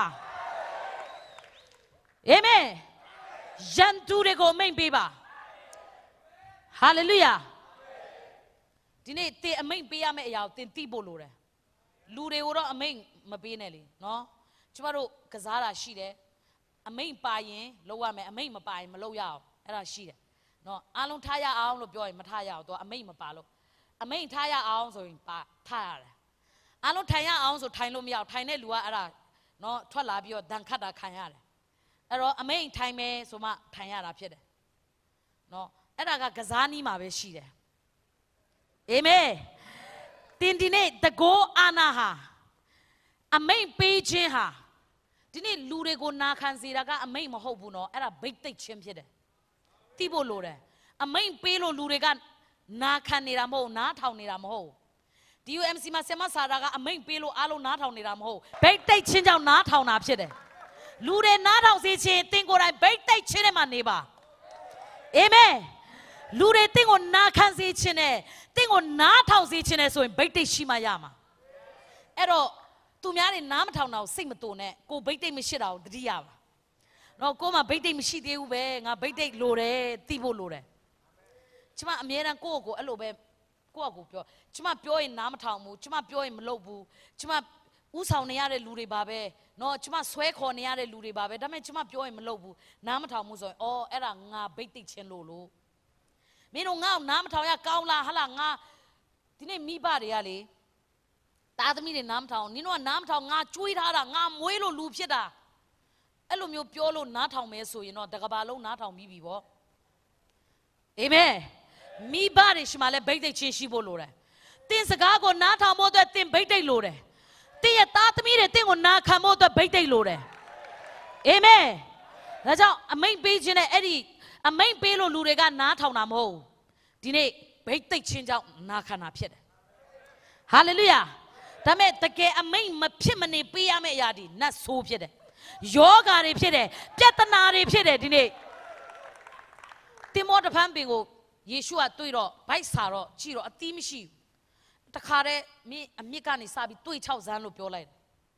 အာမင်ယန်တူတွေကိုအမိန့်ပေးပါဟာလေလုယာဒီနေ့တင်အမိန့်ပေးရမယ့်အရာကိုတင်သိဖို့လိုတယ်လူတွေကိုတော့အမိန့်မပေးနဲ့လေနော်ကျမတို့ကစားတာရှိတယ်အမိန့်ပါရင်လုပ်ရမယ်အမိန့်မပါရင်မလုပ်ရအောင်အဲ့ဒါရှိတယ်နော်အားလုံးထားရအောင်လို့ပြောရင်မထားရအောင်သူအမိန့်မပါလို့အမိန့်ထားရအောင်ဆိုရင်ပါထားရတယ်အားလုံးထိုင်ရအောင်ဆိုထိုင်လို့မရအောင်ထိုင်တဲ့လူကအဲ့ဒါနော်ထွက်လာပြီးတော့ဒဏ်ခတ်တာခံရတယ်အဲ့တော့အမိန့်ထိုင်မယ်ဆိုမှထိုင်ရတာဖြစ်တယ်နော်အဲ့ဒါကကစားနည်းမှာပဲရှိတယ်အာမင်တင်ဒီနေ့တကောအာနာဟာအမိန့်ပေးခြင်းဟာဒီနေ့လူတွေကိုနာခံစေတာကအမိန့်မဟုတ်ဘူးနော်အဲ့ဒါဗိတ်သိက်ခြင်းဖြစ်တယ်သိဖို့လိုတယ်အမိန့်ပေးလို့လူတွေကနာခံနေတာမဟုတ်နားထောင်နေတာမဟုတ် ဒီ ယူ အမ် စီ မှာဆင်မဆာတာကအမိန့်ပေးလို့အားလုံးနားထောင်နေတာမဟုတ်ဗိတ်သိက်ခြင်းကြောင့်နားထောင်တာဖြစ်တယ်လူတွေနားထောင်စေခြင်းတင်ကိုယ်တိုင်ဗိတ်သိက်ခြင်းနဲ့မှနေပါအာမင်လူတွေတင့်ကိုနာခံစေခြင်းနဲ့တင့်ကိုနားထောင်စေခြင်းနဲ့ဆိုရင်ဗိတ်သိက်ရှိမှရမှာအဲ့တော့သူများတွေနားမထောင်တာကိုစိတ်မတူနဲ့ကိုဗိတ်သိက်မရှိတာကိုတတိယပါနော်ကိုမှဗိတ်သိက်မရှိသေးဘူးပဲငါဗိတ်သိက်လိုတယ်သိဖို့လိုတယ်ကျမအမြဲတမ်းကိုယ့်ကိုအဲ့လိုပဲကိုယ့်အကူပြောကျမပြောရင်နားမထောင်ဘူးကျမပြောရင်မလုပ်ဘူးကျမဥဆောင်နေရတဲ့လူတွေပါပဲနော်ကျမဆွဲခေါ်နေရတဲ့လူတွေပါပဲဒါပေမဲ့ကျမပြောရင်မလုပ်ဘူးနားမထောင်ဘူးဆိုရင်အော်အဲ့ဒါငါဗိတ်သိက်ခြင်းလို့လို့မင်းတို့ငါ့ကိုနားမထောင်ရကောင်းလားဟာလားငါဒီနေ့မိဘတွေကလေသားသမီးတွေနားမထောင်နင်တို့ကနားမထောင်ငါကျွေးထားတာငါမွေးလို့လူဖြစ်တာအဲ့လိုမျိုးပြောလို့နားထောင်မယ်ဆိုရင်တော့တကဘာလုံးနားထောင်ပြီးပြီပေါ့အာမင်မိဘတွေရှိမှလည်းဗိတ်သိက်ချင်းရှိဖို့လိုတယ်တင်းစကားကိုနားထောင်ဖို့အတွက်တင်းဗိတ်သိက်လိုတယ်တင်းရဲ့သားသမီးတွေတင်းကိုနားခံဖို့အတွက်ဗိတ်သိက်လိုတယ်အာမင်ဒါကြောင့်အမိန့်ပေးခြင်းနဲ့အဲ့ဒီအမိန့်ပေးလို့လူတွေကနားထောင်တာမဟုတ်ဒီနေ့ဗိတ်သိက်ချင်းကြောင့်နားခံတာဖြစ်တယ်ဟာလေလုယာဒါမဲ့တကယ်အမိန့်မဖြစ်မနေပေးရမယ့်အရာဒီနတ်ဆိုးဖြစ်တယ်ယောဂါတွေဖြစ်တယ်ပြဿနာတွေဖြစ်တယ်ဒီနေ့တင်မောတဖန်ပင်ကိုယေရှုကတွေ့တော့ဗိုက်စာတော့ကြည့်တော့အသီးမရှိဘူးတခါတည်းမင်းအမြစ်ကနေစပြီးတွေ့ချောက်ဇန်းလို့ပြောလိုက်တယ်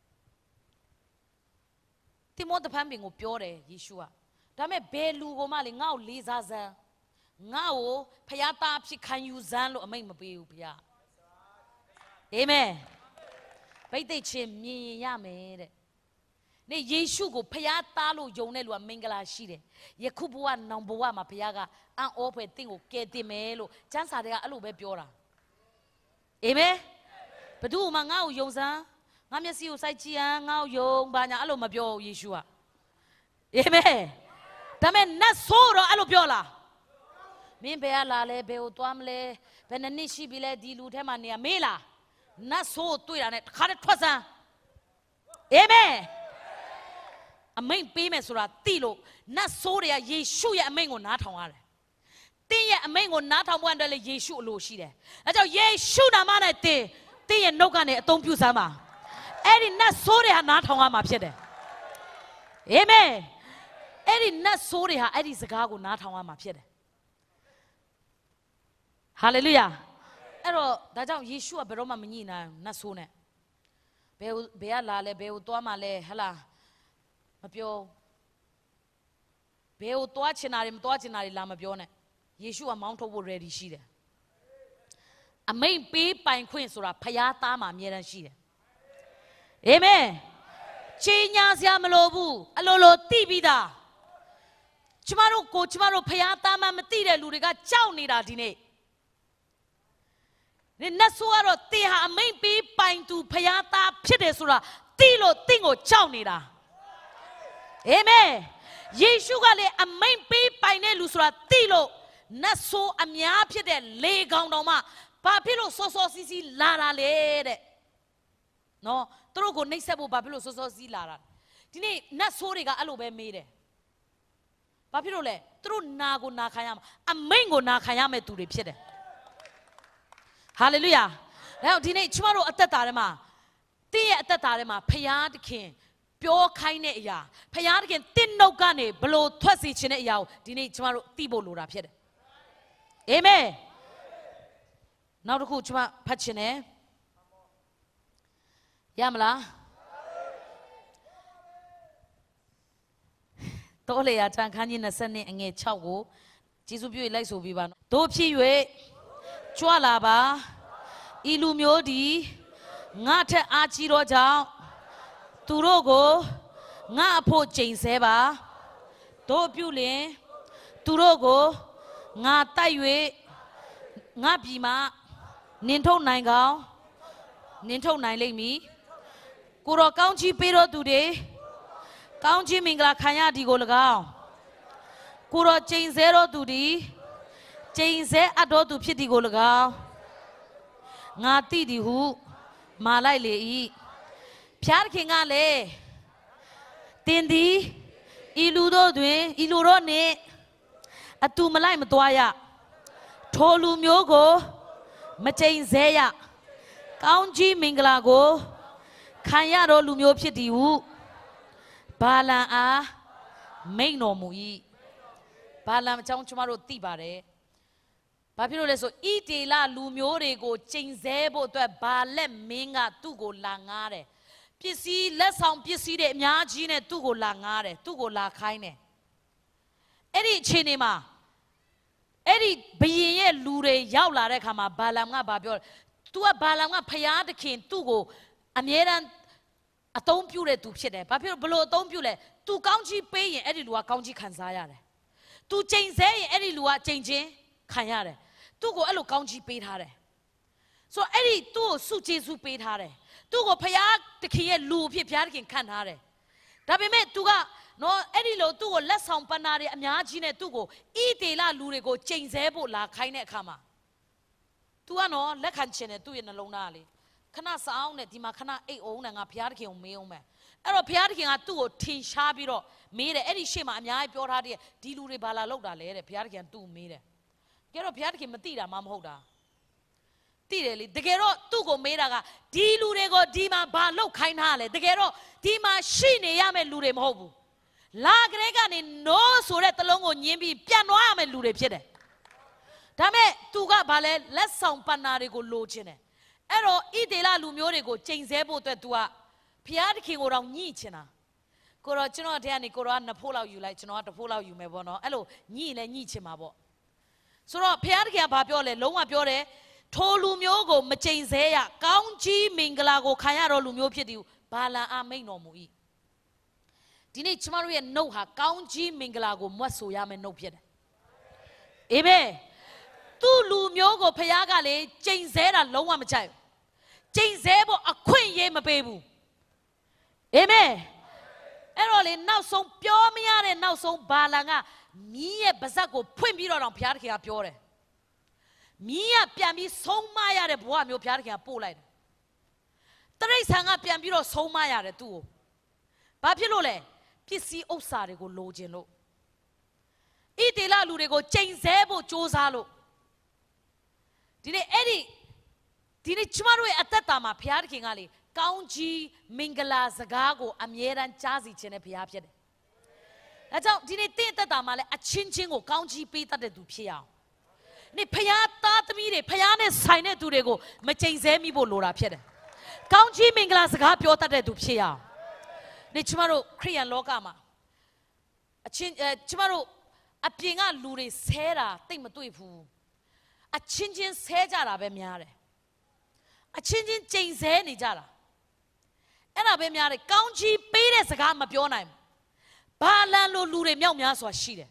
တင်မောတဖန်ပင်ကိုပြောတယ်ယေရှုကဒါမဲ့ဘယ်လူကိုမှလေငါ့ကိုလေးစားစမ်းငါ့ကိုဖျားသားဖြစ်ခံယူစမ်းလို့အမိန့်မပေးဘူးဖျားအာမင်ဗိတ်သိက်ချင်းမြင်ရမယ်တဲ့နေယေရှုကိုဖျားသားလို့ယုံတဲ့လူကမင်္ဂလာရှိတယ်ယခုဘဝနောင်ဘဝမှာဖျားကအံ့ဩဖွယ်တင့်ကိုကယ်တင်မယ်လို့ကျမ်းစာတွေကအဲ့လိုပဲပြောတာအာမင်ဘယ်သူမှငါ့ကိုယုံစမ်းငါမျက်စိကိုစိုက်ကြည့်ရန်ငါ့ကိုယုံဘာညာအဲ့လိုမပြောယေရှုကအာမင်ဒါမဲ့နတ်ဆိုးတော့အဲ့လိုပြောလားမင်းဘယ်ကလာလဲဘယ်ကိုသွားမလဲဘယ်နှစ်နှစ်ရှိပြီလဲဒီလူထဲမှာနေရမေးလား nat so တွေ့တာနဲ့တခါတည်းထွက်စမ်းအာမင်အမိန်ပေးမယ်ဆိုတာသိလို့နတ်ဆိုးတွေကယေရှုရဲ့အမိန်ကိုနားထောင်ရတယ်တင်းရဲ့အမိန်ကိုနားထောင်ဖို့အတွက်လေယေရှုအလိုရှိတယ်အဲကြောင့်ယေရှုနာမနဲ့တင်းတင်းရဲ့နှုတ်ကနေအသုံးပြုစမ်းပါအဲ့ဒီနတ်ဆိုးတွေဟာနားထောင်ရမှာဖြစ်တယ်အာမင်အဲ့ဒီနတ်ဆိုးတွေဟာအဲ့ဒီစကားကိုနားထောင်ရမှာဖြစ်တယ်ဟာလေလုယာအဲ့တော့ဒါကြောင့်ယေရှုကဘယ်တော့မှမညှိနှိုင်းနတ်ဆိုးနဲ့ဘယ်ဘယ်ကလာလဲဘယ်ကိုသွားမှလဲဟလာမပြောဘယ်ကိုသွားချင်တာတွေမသွားချင်တာတွေလာမပြောနဲ့ယေရှုကမောင်းထုတ်ဖို့ ready ရှိတယ်အမိန်ပေးပိုင်ခွင့်ဆိုတာဖယားသားမှာအမြဲတမ်းရှိတယ်အာမင်ချိန်ညာစရာမလိုဘူးအလိုလိုသိပြီးသားကျမတို့ကိုကျမတို့ဖယားသားမှမသိတဲ့လူတွေကကြောက်နေတာဒီနေ့ဒီနတ်ဆိုးကတော့တင်ဟာအမိန်ပေးပိုင်သူဖယားသားဖြစ်တယ်ဆိုတာသိလို့တင့်ကိုကြောက်နေတာအာမင်ယေရှုကလည်းအမိန်ပေးပိုင်တဲ့လူဆိုတာသိလို့နတ်ဆိုးအများဖြစ်တဲ့လေကောင်တော်မှဘာဖြစ်လို့စောစောစီးစီးလာတာလဲတဲ့နော်သူတို့ကိုနှိပ်စက်ဖို့ဘာဖြစ်လို့စောစောစီးလာတာဒီနေ့နတ်ဆိုးတွေကအဲ့လိုပဲမေးတယ်ဘာဖြစ်လို့လဲသူတို့နာကိုနာခံရမှာအမိန်ကိုနာခံရမယ့်သူတွေဖြစ်တယ်ဟာလေလုယာဒါကြောင့်ဒီနေ့ကျမတို့အသက်တာထဲမှာတင်းရဲ့အသက်တာထဲမှာဖယားသခင်ပြောခိုင်းတဲ့အရာဖယားသခင်တင့်နှုတ်ကနေဘလို့ထွက်စေခြင်းတဲ့အရာကိုဒီနေ့ကျမတို့သိဖို့လိုတာဖြစ်တယ်အာမင်နောက်တစ်ခုကျမဖတ်ချင်တယ်ရမလားတော်လေယာထန်ခန်းကြီး၂၀နှစ်အငယ်၆ကိုကျေးဇူးပြုလိုက်ဆိုပြီးပါနော်တို့ဖြစ်၍ကြွလာပါဤလူမျိုးဒီငါထက်အားကြီးသောကြောင့်သူတို့ကိုငါအဖို့ချိန်ဆဲပါတို့ပြုလင်သူတို့ကိုငါတိုက်၍ငါပြည်မှာနင်ထုတ်နိုင်ကောင်းနင်ထုတ်နိုင်လိမ့်မည်ကိုတော်ကောင်းချီးပေးတော်သူတွေကောင်းချီးမင်္ဂလာခံရသည်ကို၎င်းကိုတော်ချိန်ဆဲတော်သူဒီချိန်ဆဲအပ်တော်သူဖြစ်သည်ကို၎င်းငါသိသည်ဟုမာလိုက်လေ၏ဖျားခင်ကလည်းတင်သည်ဤလူတို့တွင်ဤလူတို့နှင့်အတူမလိုက်မသွားရထိုလူမျိုးကိုမချိန်ဆဲရကောင်းကြီးမင်္ဂလာကိုခံရတော်လူမျိုးဖြစ်သည်ဟုဘာလံအားမိန်တော်မူ၏ဘာလံအကြောင်းကျွန်တော်တို့သိပါတယ်ဘာဖြစ်လို့လဲဆိုဣတေလလူမျိုးတွေကိုချိန်ဆဲဖို့အတွက်ဘာလက်မင်းကသူ့ကိုလာငားတယ်ပစ္စည်းလက်ဆောင်ပစ္စည်းတွေအများကြီးနဲ့သူ့ကိုလာငားတယ်သူ့ကိုလာခိုင်းတယ်အဲ့ဒီအချိန်မှာအဲ့ဒီဘယင်ရဲ့လူတွေရောက်လာတဲ့အခါမှာဘာလံကဘာပြောလဲ तू ကဘာလံကဖယားသခင်သူ့ကိုအမြဲတမ်းအသုံးပြုတဲ့သူဖြစ်တယ်ဘာဖြစ်လို့ဘလို့အသုံးပြုလဲ तू ကောင်းချီးပေးရင်အဲ့ဒီလူကကောင်းချီးခံစားရတယ် तू ချိန်ဆဲရင်အဲ့ဒီလူကချိန်ချင်းခံရတယ်သူ့ကိုအဲ့လိုကောင်းချီးပေးထားတယ်ဆိုတော့အဲ့ဒီသူ့ကိုစုကျေးဇူးပေးထားတယ်သူ့ကိုဖယားသခင်ရဲ့လူဖြစ်ဖယားသခင်ခံထားတယ်ဒါပေမဲ့ तू ကနော်အဲ့ဒီလိုသူ့ကိုလက်ဆောင်ပဏ္ဏတွေအများကြီးနဲ့သူ့ကိုဣတေလလူတွေကိုချိန်ဆဲဖို့လာခိုင်းတဲ့အခါမှာ तू ကနော်လက်ခံချင်တယ်သူ့ရဲ့နှလုံးသားလေခဏစအောင်နဲ့ဒီမှာခဏအိတ်အောင်နဲ့ငါဖယားသခင်ကိုမေးအောင်မယ်အဲ့တော့ဖယားသခင်ကသူ့ကိုထင်ရှားပြီးတော့မေးတယ်အဲ့ဒီရှေ့မှာအများကြီးပြောထားတဲ့ဒီလူတွေဘာလာလောက်တာလဲတဲ့ဖယားသခင်ကသူ့ကိုမေးတယ်ကဲတော့ဘုရားသခင်မသိတာမှမဟုတ်တာသိတယ်လေတကယ်တော့သူ့ကိုမေးတာကဒီလူတွေကိုဒီမှာဘာလောက်ခိုင်းထားလဲတကယ်တော့ဒီမှာရှိနေရမယ့်လူတွေမဟုတ်ဘူးလာကလေးကနေ no ဆိုတဲ့တလုံးကိုညင်းပြီးပြန်သွားရမယ့်လူတွေဖြစ်တယ်ဒါမဲ့သူကဘာလဲလက်ဆောင်ပဏ္ဏတွေကိုလိုချင်တယ်အဲ့တော့ဣသေလလူမျိုးတွေကိုချိန်ဆဲဖို့အတွက် तू ကဘုရားသခင်ကိုတော့ညှိချင်တာကိုတော့ကျွန်တော်တဲ့ကနေကိုတော့နှစ်ဖို့လောက်ယူလိုက်ကျွန်တော်ကတစ်ဖို့လောက်ယူမယ်ပေါ့နော်အဲ့လိုညှိလဲညှိချင်မှာပေါ့ဆိုတော့ဘုရားသခင်ကဘာပြောလဲလုံးဝပြောတယ်ထိုလူမျိုးကိုမချိန်ဆဲရကောင်းကြီးမင်္ဂလာကိုခံရတော်လူမျိုးဖြစ်သည်ဘာလံအားမိန်တော်မူ၏ဒီနေ့ကျမတို့ရဲ့နှုတ်ဟာကောင်းကြီးမင်္ဂလာကိုမွတ်ဆိုရမယ့်နှုတ်ဖြစ်တယ်အာမင်သူ့လူမျိုးကိုဘုရားကလေချိန်ဆဲတာလုံးဝမကြိုက်ဘူးချိန်ဆဲဖို့အခွင့်အရေးမပေးဘူးအာမင်အဲ့တော့လေနောက်ဆုံးပြောမရတဲ့နောက်ဆုံးဘာလံကမီးရဲ့ပါဇက်ကိုဖွင့်ပြီးတော့ဘုရားသခင်ကပြောတယ်မီးကပြန်ပြီးဆုံးမရတဲ့ဘဝမျိုးဘုရားသခင်ကပို့လိုက်တယ်တရိษံကပြန်ပြီးတော့ဆုံးမရတယ်သူ့ကိုဘာဖြစ်လို့လဲပစ္စည်းဥစ္စာတွေကိုလိုချင်လို့ဣသေလလူတွေကိုကျိန်ဆဲဖို့ကြိုးစားလို့ဒီနေ့အဲ့ဒီဒီနေ့ကျမတို့ရဲ့အသက်တာမှာဘုရားသခင်ကလေကောင်းကြီးမင်္ဂလာစကားကိုအမြဲတမ်းကြားစီခြင်းနဲ့ဘုရားဖြစ်တယ်။ဒါကြောင့်ဒီနေ့တင့်အသက်တာမှာလည်းအချင်းချင်းကိုကောင်းကြီးပေးတတ်တဲ့သူဖြစ်အောင်။နေ့ဘုရားသားသမီးတွေဘုရားနဲ့ဆိုင်တဲ့သူတွေကိုမကျိန်ဆဲမိဖို့လိုတာဖြစ်တယ်။ကောင်းကြီးမင်္ဂလာစကားပြောတတ်တဲ့သူဖြစ်အောင်။နေ့ကျမတို့ခရိယန်လောကမှာအချင်းအဲကျမတို့အပြင်ကလူတွေဆဲတာတိတ်မတွေ့ဘူး။အချင်းချင်းဆဲကြတာပဲများတယ်။အချင်းချင်းကျိန်ဆဲနေကြတာအဲ့ဒါပဲများတယ်ကောင်းကြီးပေးတဲ့စကားမပြောနိုင်ဘူးဘာလန်လိုလူတွေမြောက်များစွာရှိတယ်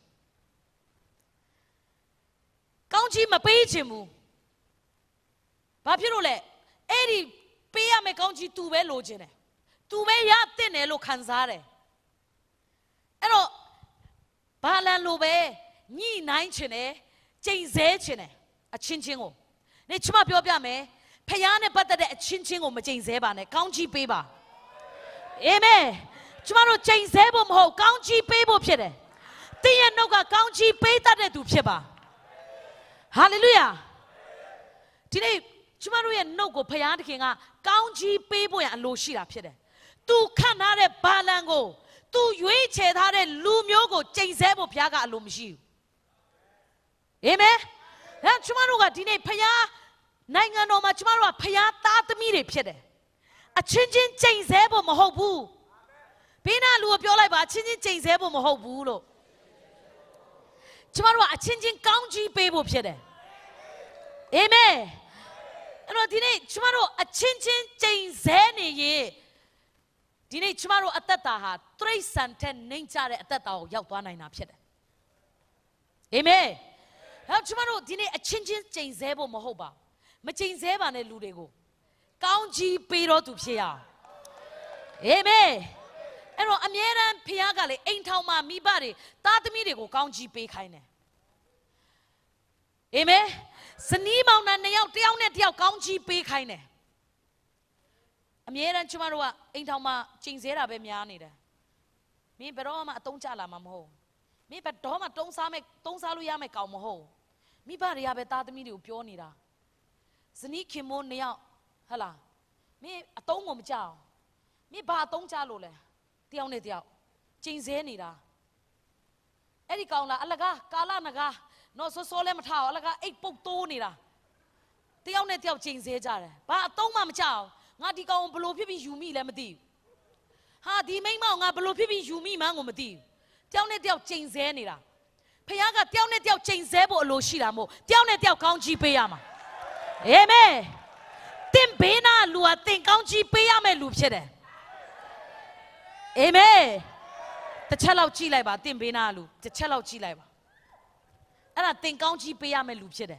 ကောင်းကြီးမပေးချင်ဘူးဘာဖြစ်လို့လဲအဲ့ဒီပေးရမယ့်ကောင်းကြီး तू ပဲလိုချင်တယ် तू ပဲရတဲ့တယ်လို့ခံစားတယ်အဲ့တော့ဘာလန်လိုပဲညှိနှိုင်းချင်တယ်ကျိန်ဆဲချင်တယ်အချင်းချင်းကိုနေချမပြောပြမယ်ဖယားနဲ့ပတ်သက်တဲ့အချင်းချင်းကိုမကျိန်ဆဲပါနဲ့ကောင်းကြီးပေးပါအာမင်ကျမတို့ကျိန်ဆဲဖို့မဟုတ်ကောင်းကြီးပေးဖို့ဖြစ်တယ်တင်းရဲ့နှုတ်ကကောင်းကြီးပေးတတ်တဲ့သူဖြစ်ပါဟာလေလုယာဒီနေ့ကျမတို့ရဲ့နှုတ်ကိုဖယားသခင်ကကောင်းကြီးပေးဖို့ရအလိုရှိတာဖြစ်တယ်သူခန့်ထားတဲ့ဘာလန်ကိုသူရွေးချယ်ထားတဲ့လူမျိုးကိုကျိန်ဆဲဖို့ဘုရားကအလိုမရှိဘူးအာမင်အဲကျမတို့ကဒီနေ့ဖယားနိုင်ငံတော်မှာကျမတို့ကဖယားသားသမီးတွေဖြစ်တယ်အချင်းချင်းကျိန်ဆဲဖို့မဟုတ်ဘူးဘေးနာလူကိုပြောလိုက်ပါအချင်းချင်းကျိန်ဆဲဖို့မဟုတ်ဘူးလို့ကျမတို့ကအချင်းချင်းကောင်းကြီးပေးဖို့ဖြစ်တယ်အာမင်အဲ့တော့ဒီနေ့ကျမတို့အချင်းချင်းကျိန်ဆဲနေရင်ဒီနေ့ကျမတို့အသက်တာဟာတရိษံတဲ့နှိမ့်ချတဲ့အသက်တာကိုရောက်သွားနိုင်တာဖြစ်တယ်အာမင်အဲ့ကျမတို့ဒီနေ့အချင်းချင်းကျိန်ဆဲဖို့မဟုတ်ပါမကျိန်ဆဲပါနဲ့လူတွေကိုကောင်းကြီးပေးတော်သူဖြစ်ရအောင်အာမင်အဲ့တော့အမြဲတမ်းဖခင်ကလေအိမ်ထောင်မှာမိဘတွေသားသမီးတွေကိုကောင်းကြီးပေးခိုင်းတယ်အာမင်ဇနီးမောင်နှံနှစ်ယောက်တယောက်နဲ့တယောက်ကောင်းကြီးပေးခိုင်းတယ်အမြဲတမ်းကျမတို့ကအိမ်ထောင်မှာကျိန်ဆဲတာပဲများနေတယ်မင်းဘယ်တော့မှအတုံးကြလာမှာမဟုတ်မင်းဘယ်တော့မှတုံးစားမဲ့တုံးစားလို့ရမဲ့ကောင်မဟုတ်မိဘတွေကပဲသားသမီးတွေကိုပြောနေတာဇနီးခင်မိုးနှစ်ယောက်ဟလာမင်းအတုံးကိုမကြောက်မင်းဘာအတုံးကြလို့လဲတယောက်နဲ့တယောက်ကျိန်ဆဲနေတာအဲ့ဒီကောင်လာအလကားကာလနဂါနော်စောစောလဲမထားအောင်အလကားအိတ်ပုတ်တိုးနေတာတယောက်နဲ့တယောက်ကျိန်ဆဲကြတယ်ဘာအတုံးမှမကြောက်ငါဒီကောင်ဘလို့ဖြစ်ပြီးယူမိလဲမသိဘူးဟာဒီမိန်းမောင်ငါဘလို့ဖြစ်ပြီးယူမိမှန်းကိုမသိဘူးတယောက်နဲ့တယောက်ကျိန်ဆဲနေတာဖခင်ကတယောက်နဲ့တယောက်ကျိန်ဆဲဖို့အလိုရှိတာမို့တယောက်နဲ့တယောက်ကောင်းကြီးပေးရမှာအာမင်တင်ဘေးနာလူဟာတင်ကောင်းကြီးပေးရမယ့်လူဖြစ်တယ်အာမင်တစ်ချက်လောက်ကြည့်လိုက်ပါတင်ဘေးနာလူတစ်ချက်လောက်ကြည့်လိုက်ပါအဲ့ဒါတင်ကောင်းကြီးပေးရမယ့်လူဖြစ်တယ်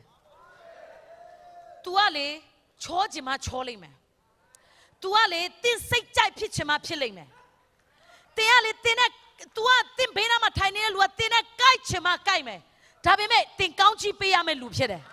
तू ကလေချောချင်မှချောလိမ့်မယ် तू ကလေတင်စိတ်ကြိုက်ဖြစ်ချင်မှဖြစ်လိမ့်မယ်တင်ကလေတင်နဲ့ तू ကတင်ဘေးနာမှာထိုင်နေတဲ့လူကတင်နဲ့ကြိုက်ချင်မှကြိုက်မယ်ဒါပေမဲ့တင်ကောင်းကြီးပေးရမယ့်လူဖြစ်တယ်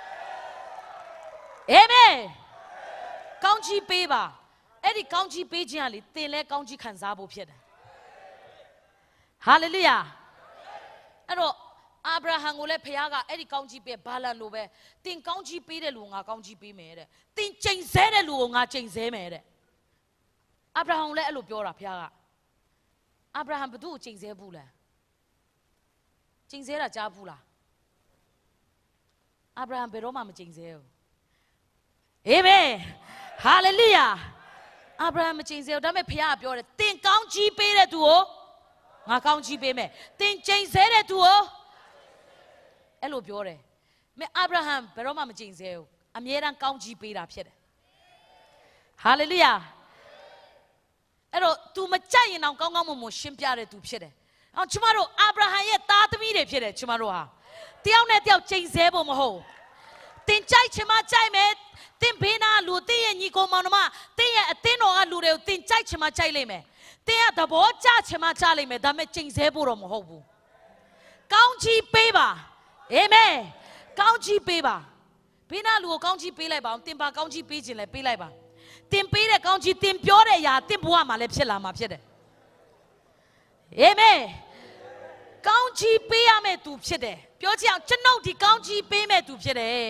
အာမင်ကောင်းကြီးပေးပါအဲ့ဒီကောင်းကြီးပေးခြင်းကလေသင်လဲကောင်းကြီးခံစားဖို့ဖြစ်တယ်ဟာလေလုယာအဲ့တော့အာဗြဟံကိုလည်းဖခင်ကအဲ့ဒီကောင်းကြီးပေးဘာလန်လိုပဲသင်ကောင်းကြီးပေးတဲ့လူကိုငါကောင်းကြီးပေးမယ်တဲ့သင်ကျိန်ဆဲတဲ့လူကိုငါကျိန်ဆဲမယ်တဲ့အာဗြဟံလည်းအဲ့လိုပြောတာဖခင်ကအာဗြဟံဘသူ့ကိုကျိန်ဆဲဘူးလဲကျိန်ဆဲတာကြားဘူးလားအာဗြဟံဘယ်တော့မှမကျိန်ဆဲဘူးအာမင်ဟာလေလုယာအာဗြဟံမကျိန်ဆဲဘူးဒါပေမဲ့ဖခင်ကပြောတယ်သင်ကောင်းကြီးပေးတဲ့သူကိုငါကောင်းကြီးပေးမယ်သင်ကျိန်ဆဲတဲ့သူကိုအဲ့လိုပြောတယ်မဲ့အာဗြဟံဘယ်တော့မှမကျိန်ဆဲဘူးအမြဲတမ်းကောင်းကြီးပေးတာဖြစ်တယ်ဟာလေလုယာအဲ့တော့ तू မကြိုက်ရင်တော့ကောင်းကောင်းမွန်မွန်ရှင်းပြတဲ့သူဖြစ်တယ်အောင်ကျမတို့အာဗြဟံရဲ့သားသမီးတွေဖြစ်တယ်ကျမတို့ဟာတယောက်နဲ့တယောက်ကျိန်ဆဲဖို့မဟုတ်သင်ကြိုက်ချင်မှကြိုက်မယ်သင်ဘေးနာလူသင်ရဲ့ညီကောင်မောင်နှမသင်ရဲ့အသင်းတော်ကလူတွေကိုသင်ကြိုက်ချင်မှကြိုက်လိမ့်မယ်သင်ကသဘောကျချင်မှကြလိမ့်မယ်ဒါပေမဲ့ကျိန်ဆဲဖို့တော့မဟုတ်ဘူးကောင်းချီးပေးပါအာမင်ကောင်းချီးပေးပါဘေးနာလူကိုကောင်းချီးပေးလိုက်ပါအောင်သင်ပါကောင်းချီးပေးခြင်းလဲပေးလိုက်ပါတင်ပေးတဲ့ကောင်းကြီးတင်ပြောတဲ့အရာတင်ဘဝမှာလည်းဖြစ်လာမှာဖြစ်တယ်အာမင်ကောင်းကြီးပေးရမယ့်သူဖြစ်တယ်ပြောချင်အောင်ကျွန်ုပ်ဒီကောင်းကြီးပေးမဲ့သူဖြစ်တယ်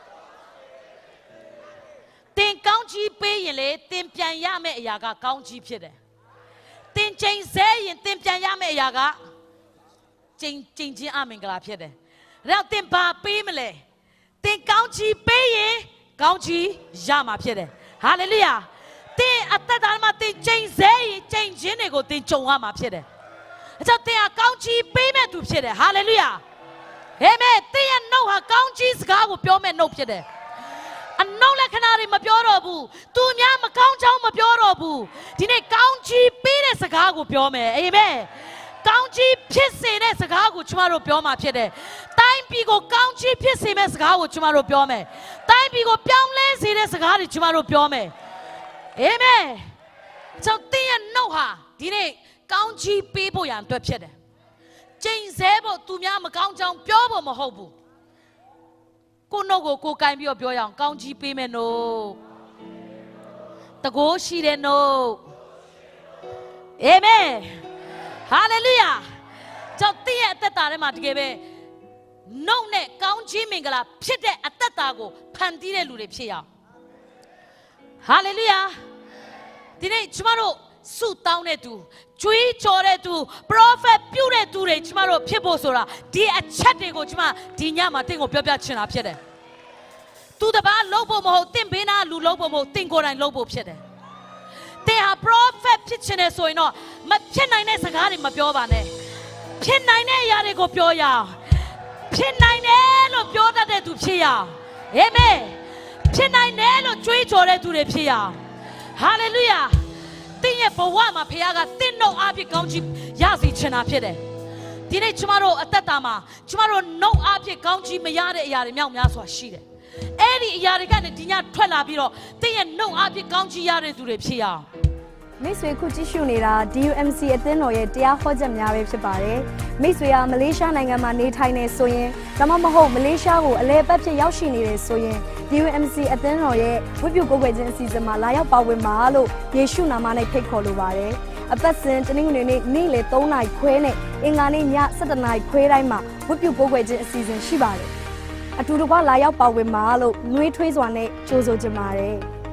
တင်ကောင်းကြီးပေးရင်လေတင်ပြန်ရမယ့်အရာကကောင်းကြီးဖြစ်တယ်တင်ချိန်ဆဲရင်တင်ပြန်ရမယ့်အရာကချိန်ချိန်ချင်းအမင်္ဂလာဖြစ်တယ်အဲ့တော့တင်ဘာပေးမလဲတင်ကောင်းကြီးပေးရင်ကောင်းကြီးရမှာဖြစ်တယ်ဟာလေလုယာတင်အသက်တာမှာတင်ချိန်ဆဲရင်ချိန်ချင်းတွေကိုတင်ကြုံရမှာဖြစ်တယ်အဲ့တော့တင်ကကောင်းကြီးပေးမဲ့သူဖြစ်တယ်ဟာလေလုယာအာမင်တင်ရဲ့နှုတ်ဟာကောင်းကြီးစကားကိုပြောမဲ့နှုတ်ဖြစ်တယ်အနှုတ်လက္ခဏာတွေမပြောတော့ဘူးသူများမကောင်းချောင်းမပြောတော့ဘူးဒီနေ့ကောင်းကြီးပေးတဲ့စကားကိုပြောမယ်အာမင်ကောင်းကြီးဖြစ်စေတဲ့စကားကိုကျမတို့ပြောမှာဖြစ်တယ်တိုင်းပြည်ကိုကောင်းကြီးဖြစ်စေမဲ့စကားကိုကျမတို့ပြောမယ်တိုင်းပြည်ကိုပြောင်းလဲစေတဲ့စကားတွေကျမတို့ပြောမယ်အာမင်ကျွန်တော်တင်ရဲ့နှုတ်ဟာဒီနေ့ကောင်းကြီးပေးဖို့ရန်အတွက်ဖြစ်တယ်ကျိန်ဆဲဖို့သူများမကောင်းချောင်းပြောဖို့မဟုတ်ဘူးကိုနှုတ်ကိုကိုကိုင်းပြီးတော့ပြောရအောင်ကောင်းကြီးပေးမယ်နှုတ်တကိုးရှိတဲ့နှုတ်အာမင်ဟာလေလုယာကျွန်တော်တင်ရဲ့အသက်တာထဲမှာတကယ်ပဲနှုတ်နဲ့ကောင်းကြီးမင်္ဂလာဖြစ်တဲ့အသက်တာကိုဖန်တီးတဲ့လူတွေဖြစ်ရအောင်ဟာလေလုယာဒီနေ့ကျမတို့ဆုတောင်းတဲ့သူကြွေးကြော်တဲ့သူ prophet ပြုတဲ့သူတွေကျမတို့ဖြစ်ဖို့ဆိုတာဒီအချက်တွေကိုကျမဒီညမှာတင့်ကိုပြောပြချင်တာဖြစ်တယ်သူတပားလုပ်ဖို့မဟုတ်တင့်ဘေးနာလူလုပ်ဖို့မဟုတ်တင့်ကိုယ်တိုင်လုပ်ဖို့ဖြစ်တယ်တင်ဟာ prophet ဖြစ်ချင်တယ်ဆိုရင်တော့မဖြစ်နိုင်တဲ့စကားတွေမပြောပါနဲ့ဖြစ်နိုင်တဲ့အရာတွေကိုပြောရအောင်ဖြစ်နိုင်တယ်လို့ပြောတတ်တဲ့သူဖြစ်ရအောင်အာမင်ဖြစ်နိုင်တယ်လို့ကြွေးကြော်တဲ့သူတွေဖြစ်ရအောင်ဟာလေလုယာတင်ရဲ့ဘဝမှာဖခင်ကတင့်နှုတ်အားဖြင့်ကောင်းချီးရစေချင်တာဖြစ်တယ်ဒီနေ့ကျမတို့အသက်တာမှာကျမတို့နှုတ်အားဖြင့်ကောင်းချီးမရတဲ့အရာတွေမြောက်များစွာရှိတယ်အဲ့ဒီအရာတွေကနေဒီညထွက်လာပြီးတော့တင်ရဲ့နှုတ်အားဖြင့်ကောင်းချီးရတဲ့သူတွေဖြစ်ရအောင်မိတ်ဆွေခုကြည့်ရှုနေတာ D U M C အသင်းတော်ရဲ့တရားဟောချက်များပဲဖြစ်ပါတယ်မိတ်ဆွေကမလေးရှားနိုင်ငံမှာနေထိုင်နေဆိုရင်ဒါမှမဟုတ်မလေးရှားကိုအလဲပတ်ဖြစ်ရောက်ရှိနေတယ်ဆိုရင် D U M C အသင်းတော်ရဲ့ဝိပုကိုယ်ွယ်ခြင်းအစီအစဉ်မှာလာရောက်ပါဝင်ပါလို့ယေရှုနာမနဲ့ဖိတ်ခေါ်လိုပါတယ်အပတ်စဉ်တနင်္ဂနွေနေ့နေ့လယ်သုံးနာရီခွဲနဲ့အင်္ဂါနေ့ညဆယ့်တစ်နာရီခွဲတိုင်းမှာဝိပုကိုယ်ွယ်ခြင်းအစီအစဉ်ရှိပါတယ်အတူတကွလာရောက်ပါဝင်ပါလို့နှွေးထွေးစွာနဲ့ကြိုးဆိုကြပါတယ်